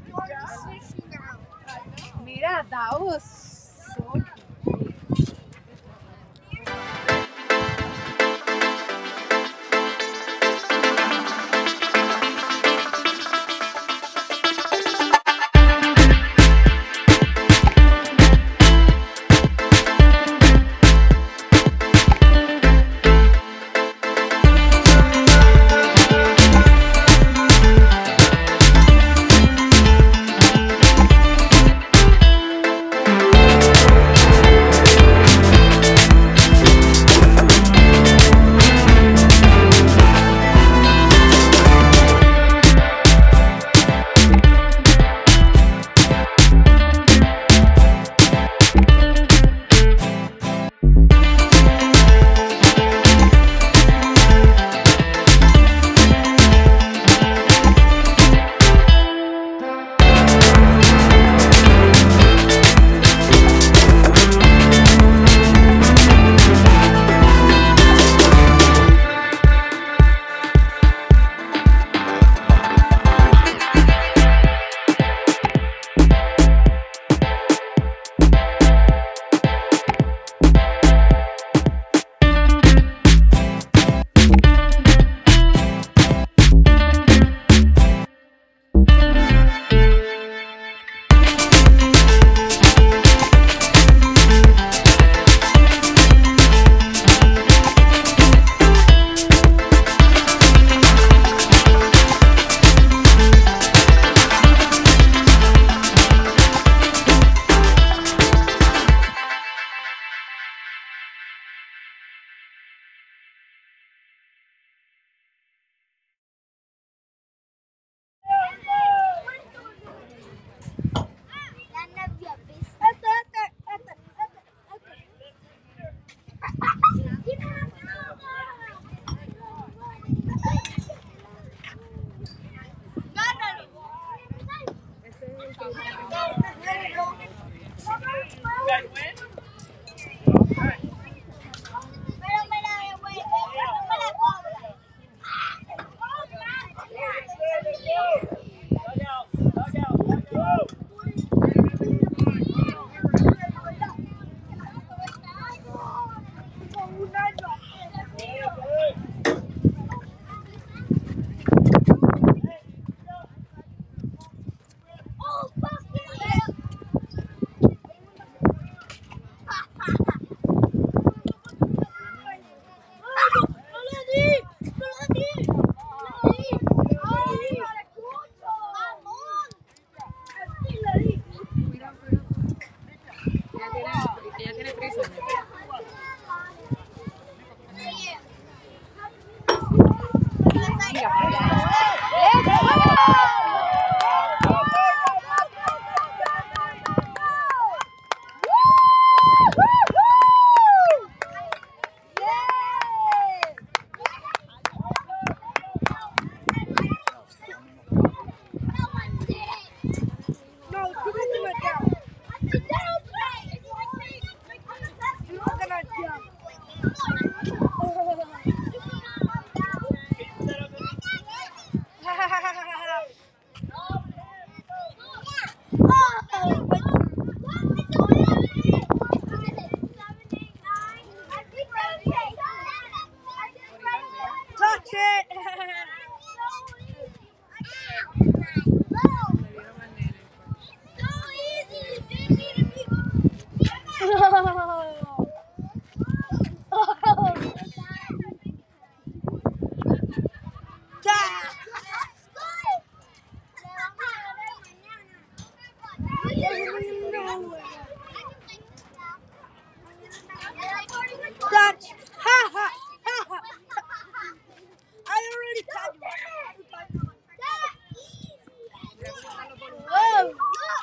Touch. Ha ha ha ha. I already touched you. Whoa.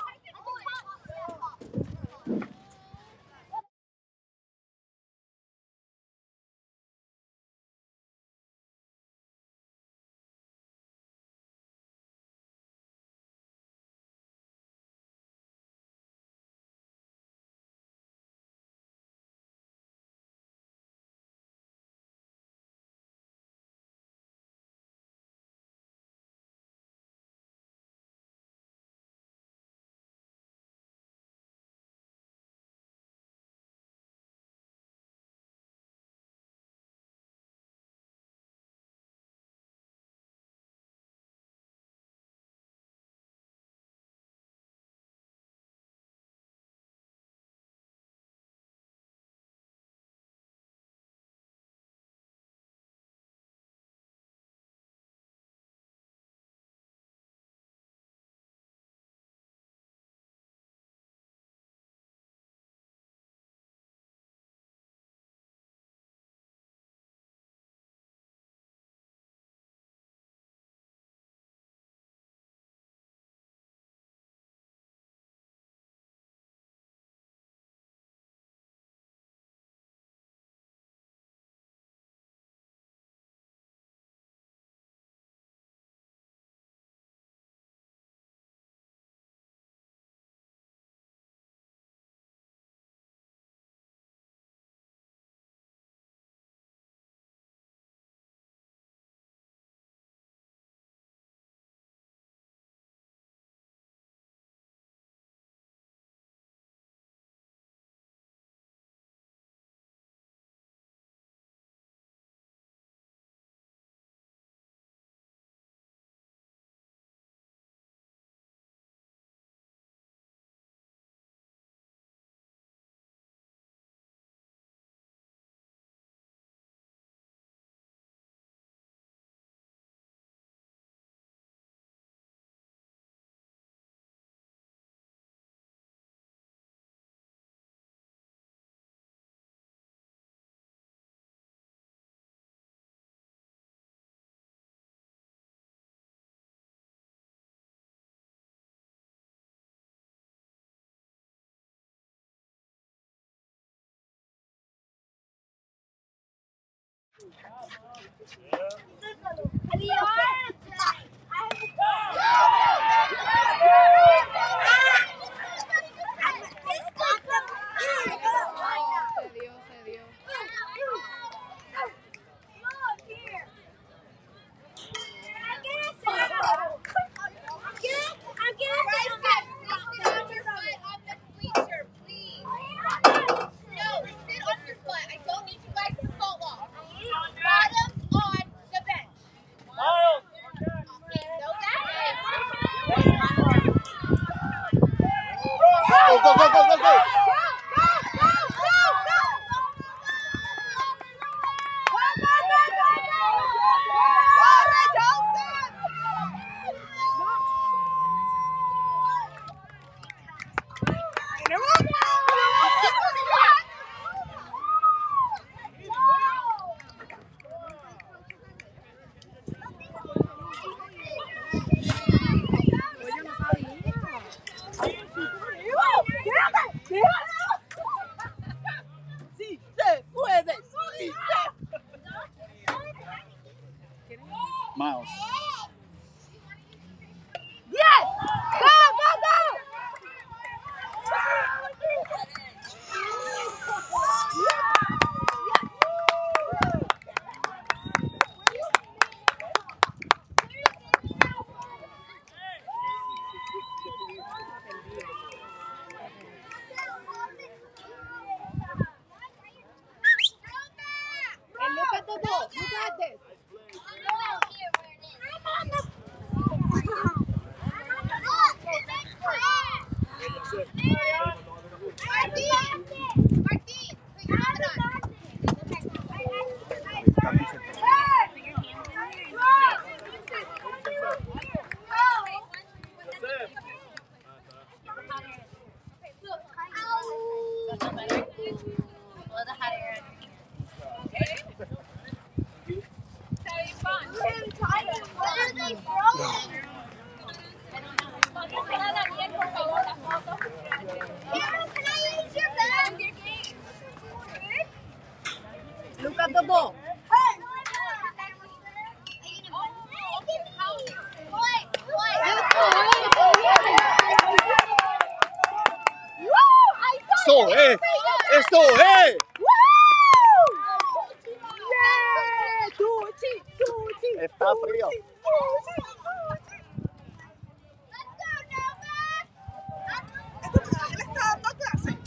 Se dio, se dio. Go, go, go, go, go, go. Oye, no sabía. Sí se puede, sí Miles. Yes! Go, go, go! And look at the ball. Look at this. grab the ball. Eso es. Eso es. Está frío. Él está dando clase.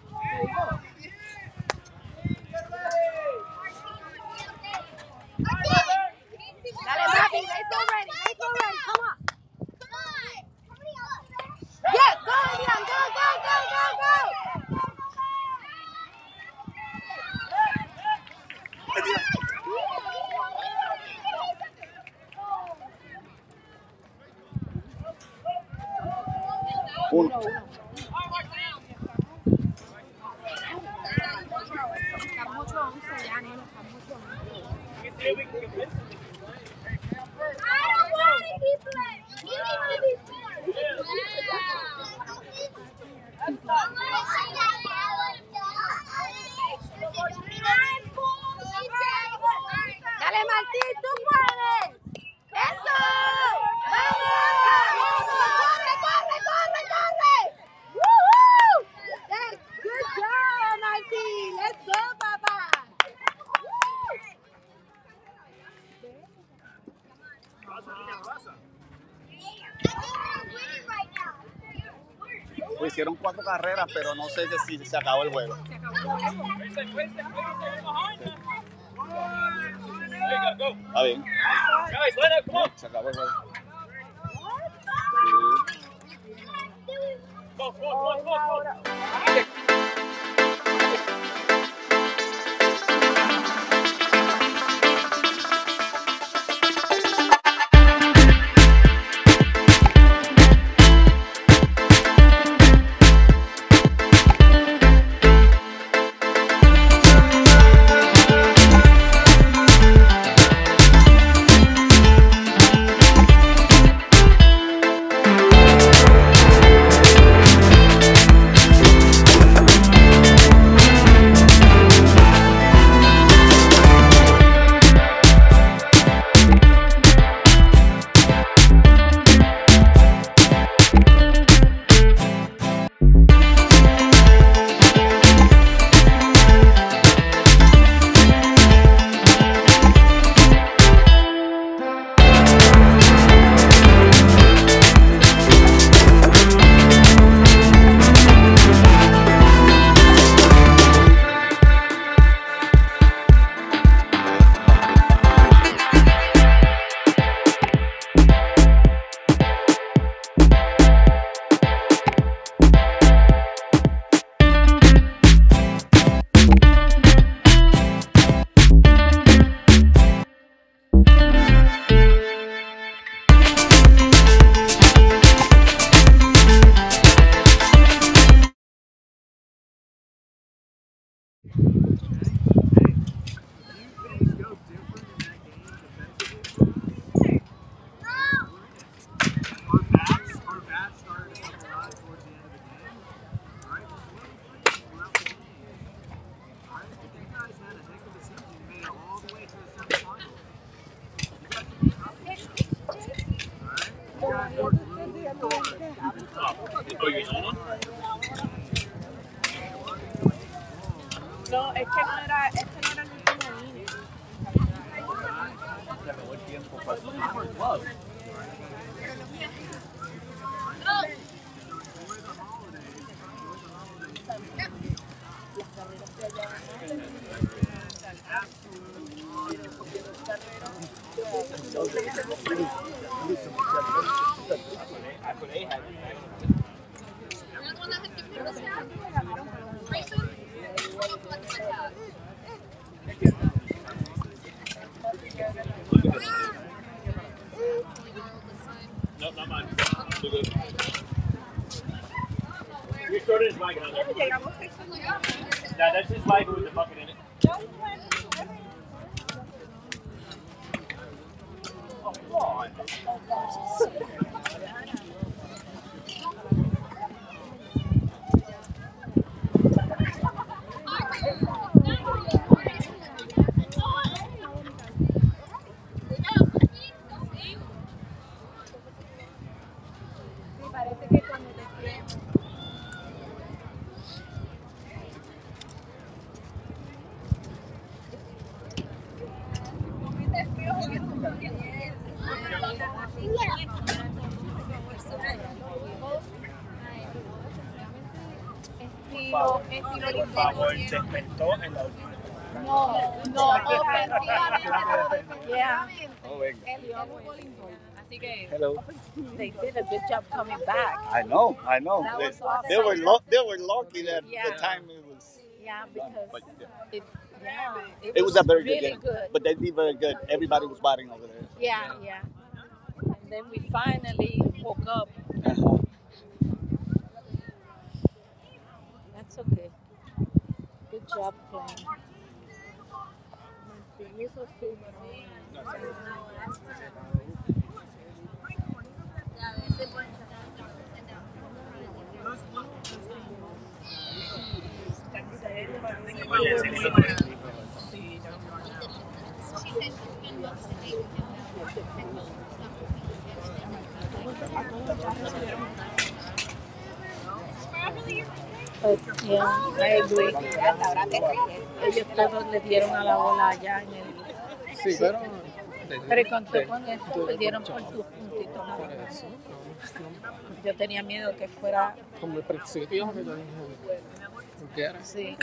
Dale, papi, they so ready, they so ready, come on. Yes, go, Leon, go, go, go, go, go. Uno. Estamos ocho a once ya, nena, estamos ocho a once. I don't want to keep playing. You need to be fair. Dale, Martín, tú puedes. Eso. Vamos. Corre, corre, corre, corre. Woohoo. Hey, good job, Martín. Let's go, papá. Pues hicieron cuatro carreras, pero no sé si se acabó el juego. Se acabó el juego. Está bien. Guys, let up, come on. Se acabó el juego. Go, go, go, go, go. No, es que no era, es que no era el último inning. No, not mine. Too good. You started his wagon on there. Yeah, that's his wagon with the bucket in it. Oh, come on. Por favor, despertó en la última. No, no, ofensivamente, pero defensivamente. Oh, venga. Él dio un gol in goal. Así que Hello. they did a good job coming back. I know, I know. That They, was awesome. they were lo- they were lucky that Yeah. the time it was. Yeah, because But, yeah. it, yeah, it, It was a very really good game, good. but they did very good. Everybody was batting over there. Yeah, yeah. And then we finally woke up. Uh-huh. That's okay. Good job playing. But, yeah, I agree. Ellos todos le dieron a la bola allá en el... Sí, pero... Pero contó con esto, perdieron por tus puntitos. nada más. Yo tenía miedo que fuera... Como el principio que te dije que era. Sí.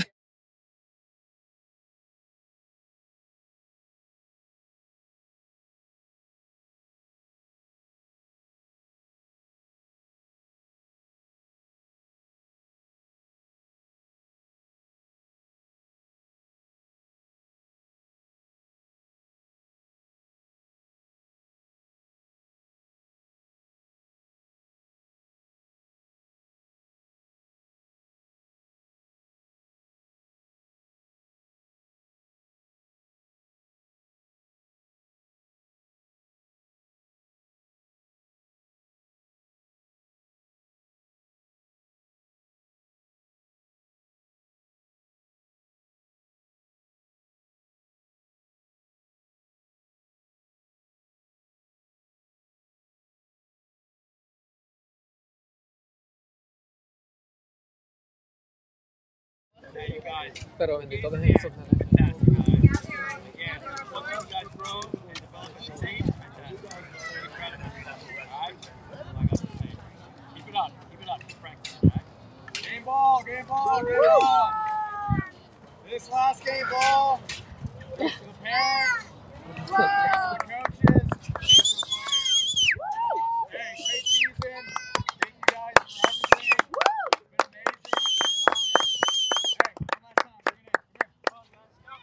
You guys, Pero bendito de eso. fantastic, guys. Again, what you guys grow and develop as a team, fantastic. Very proud of yourself, all right? That's all I got to say. Keep it up, keep it up, keep practicing, all right? Game ball, game ball, game ball. This last game ball goes to the parents, goes to the coaches, goes to the players. Hey, great season. Thank you guys for everything. It's been amazing. It's been an honor. Hey, one last time. Bring it in. Come here.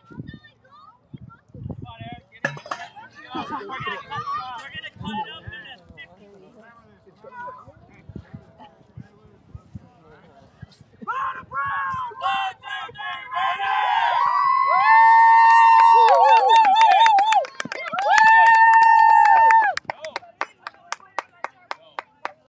Come on, guys. Go. Come on, Eric. Get in. Get in. We're gonna cut, we're gonna cut it up in a fifty.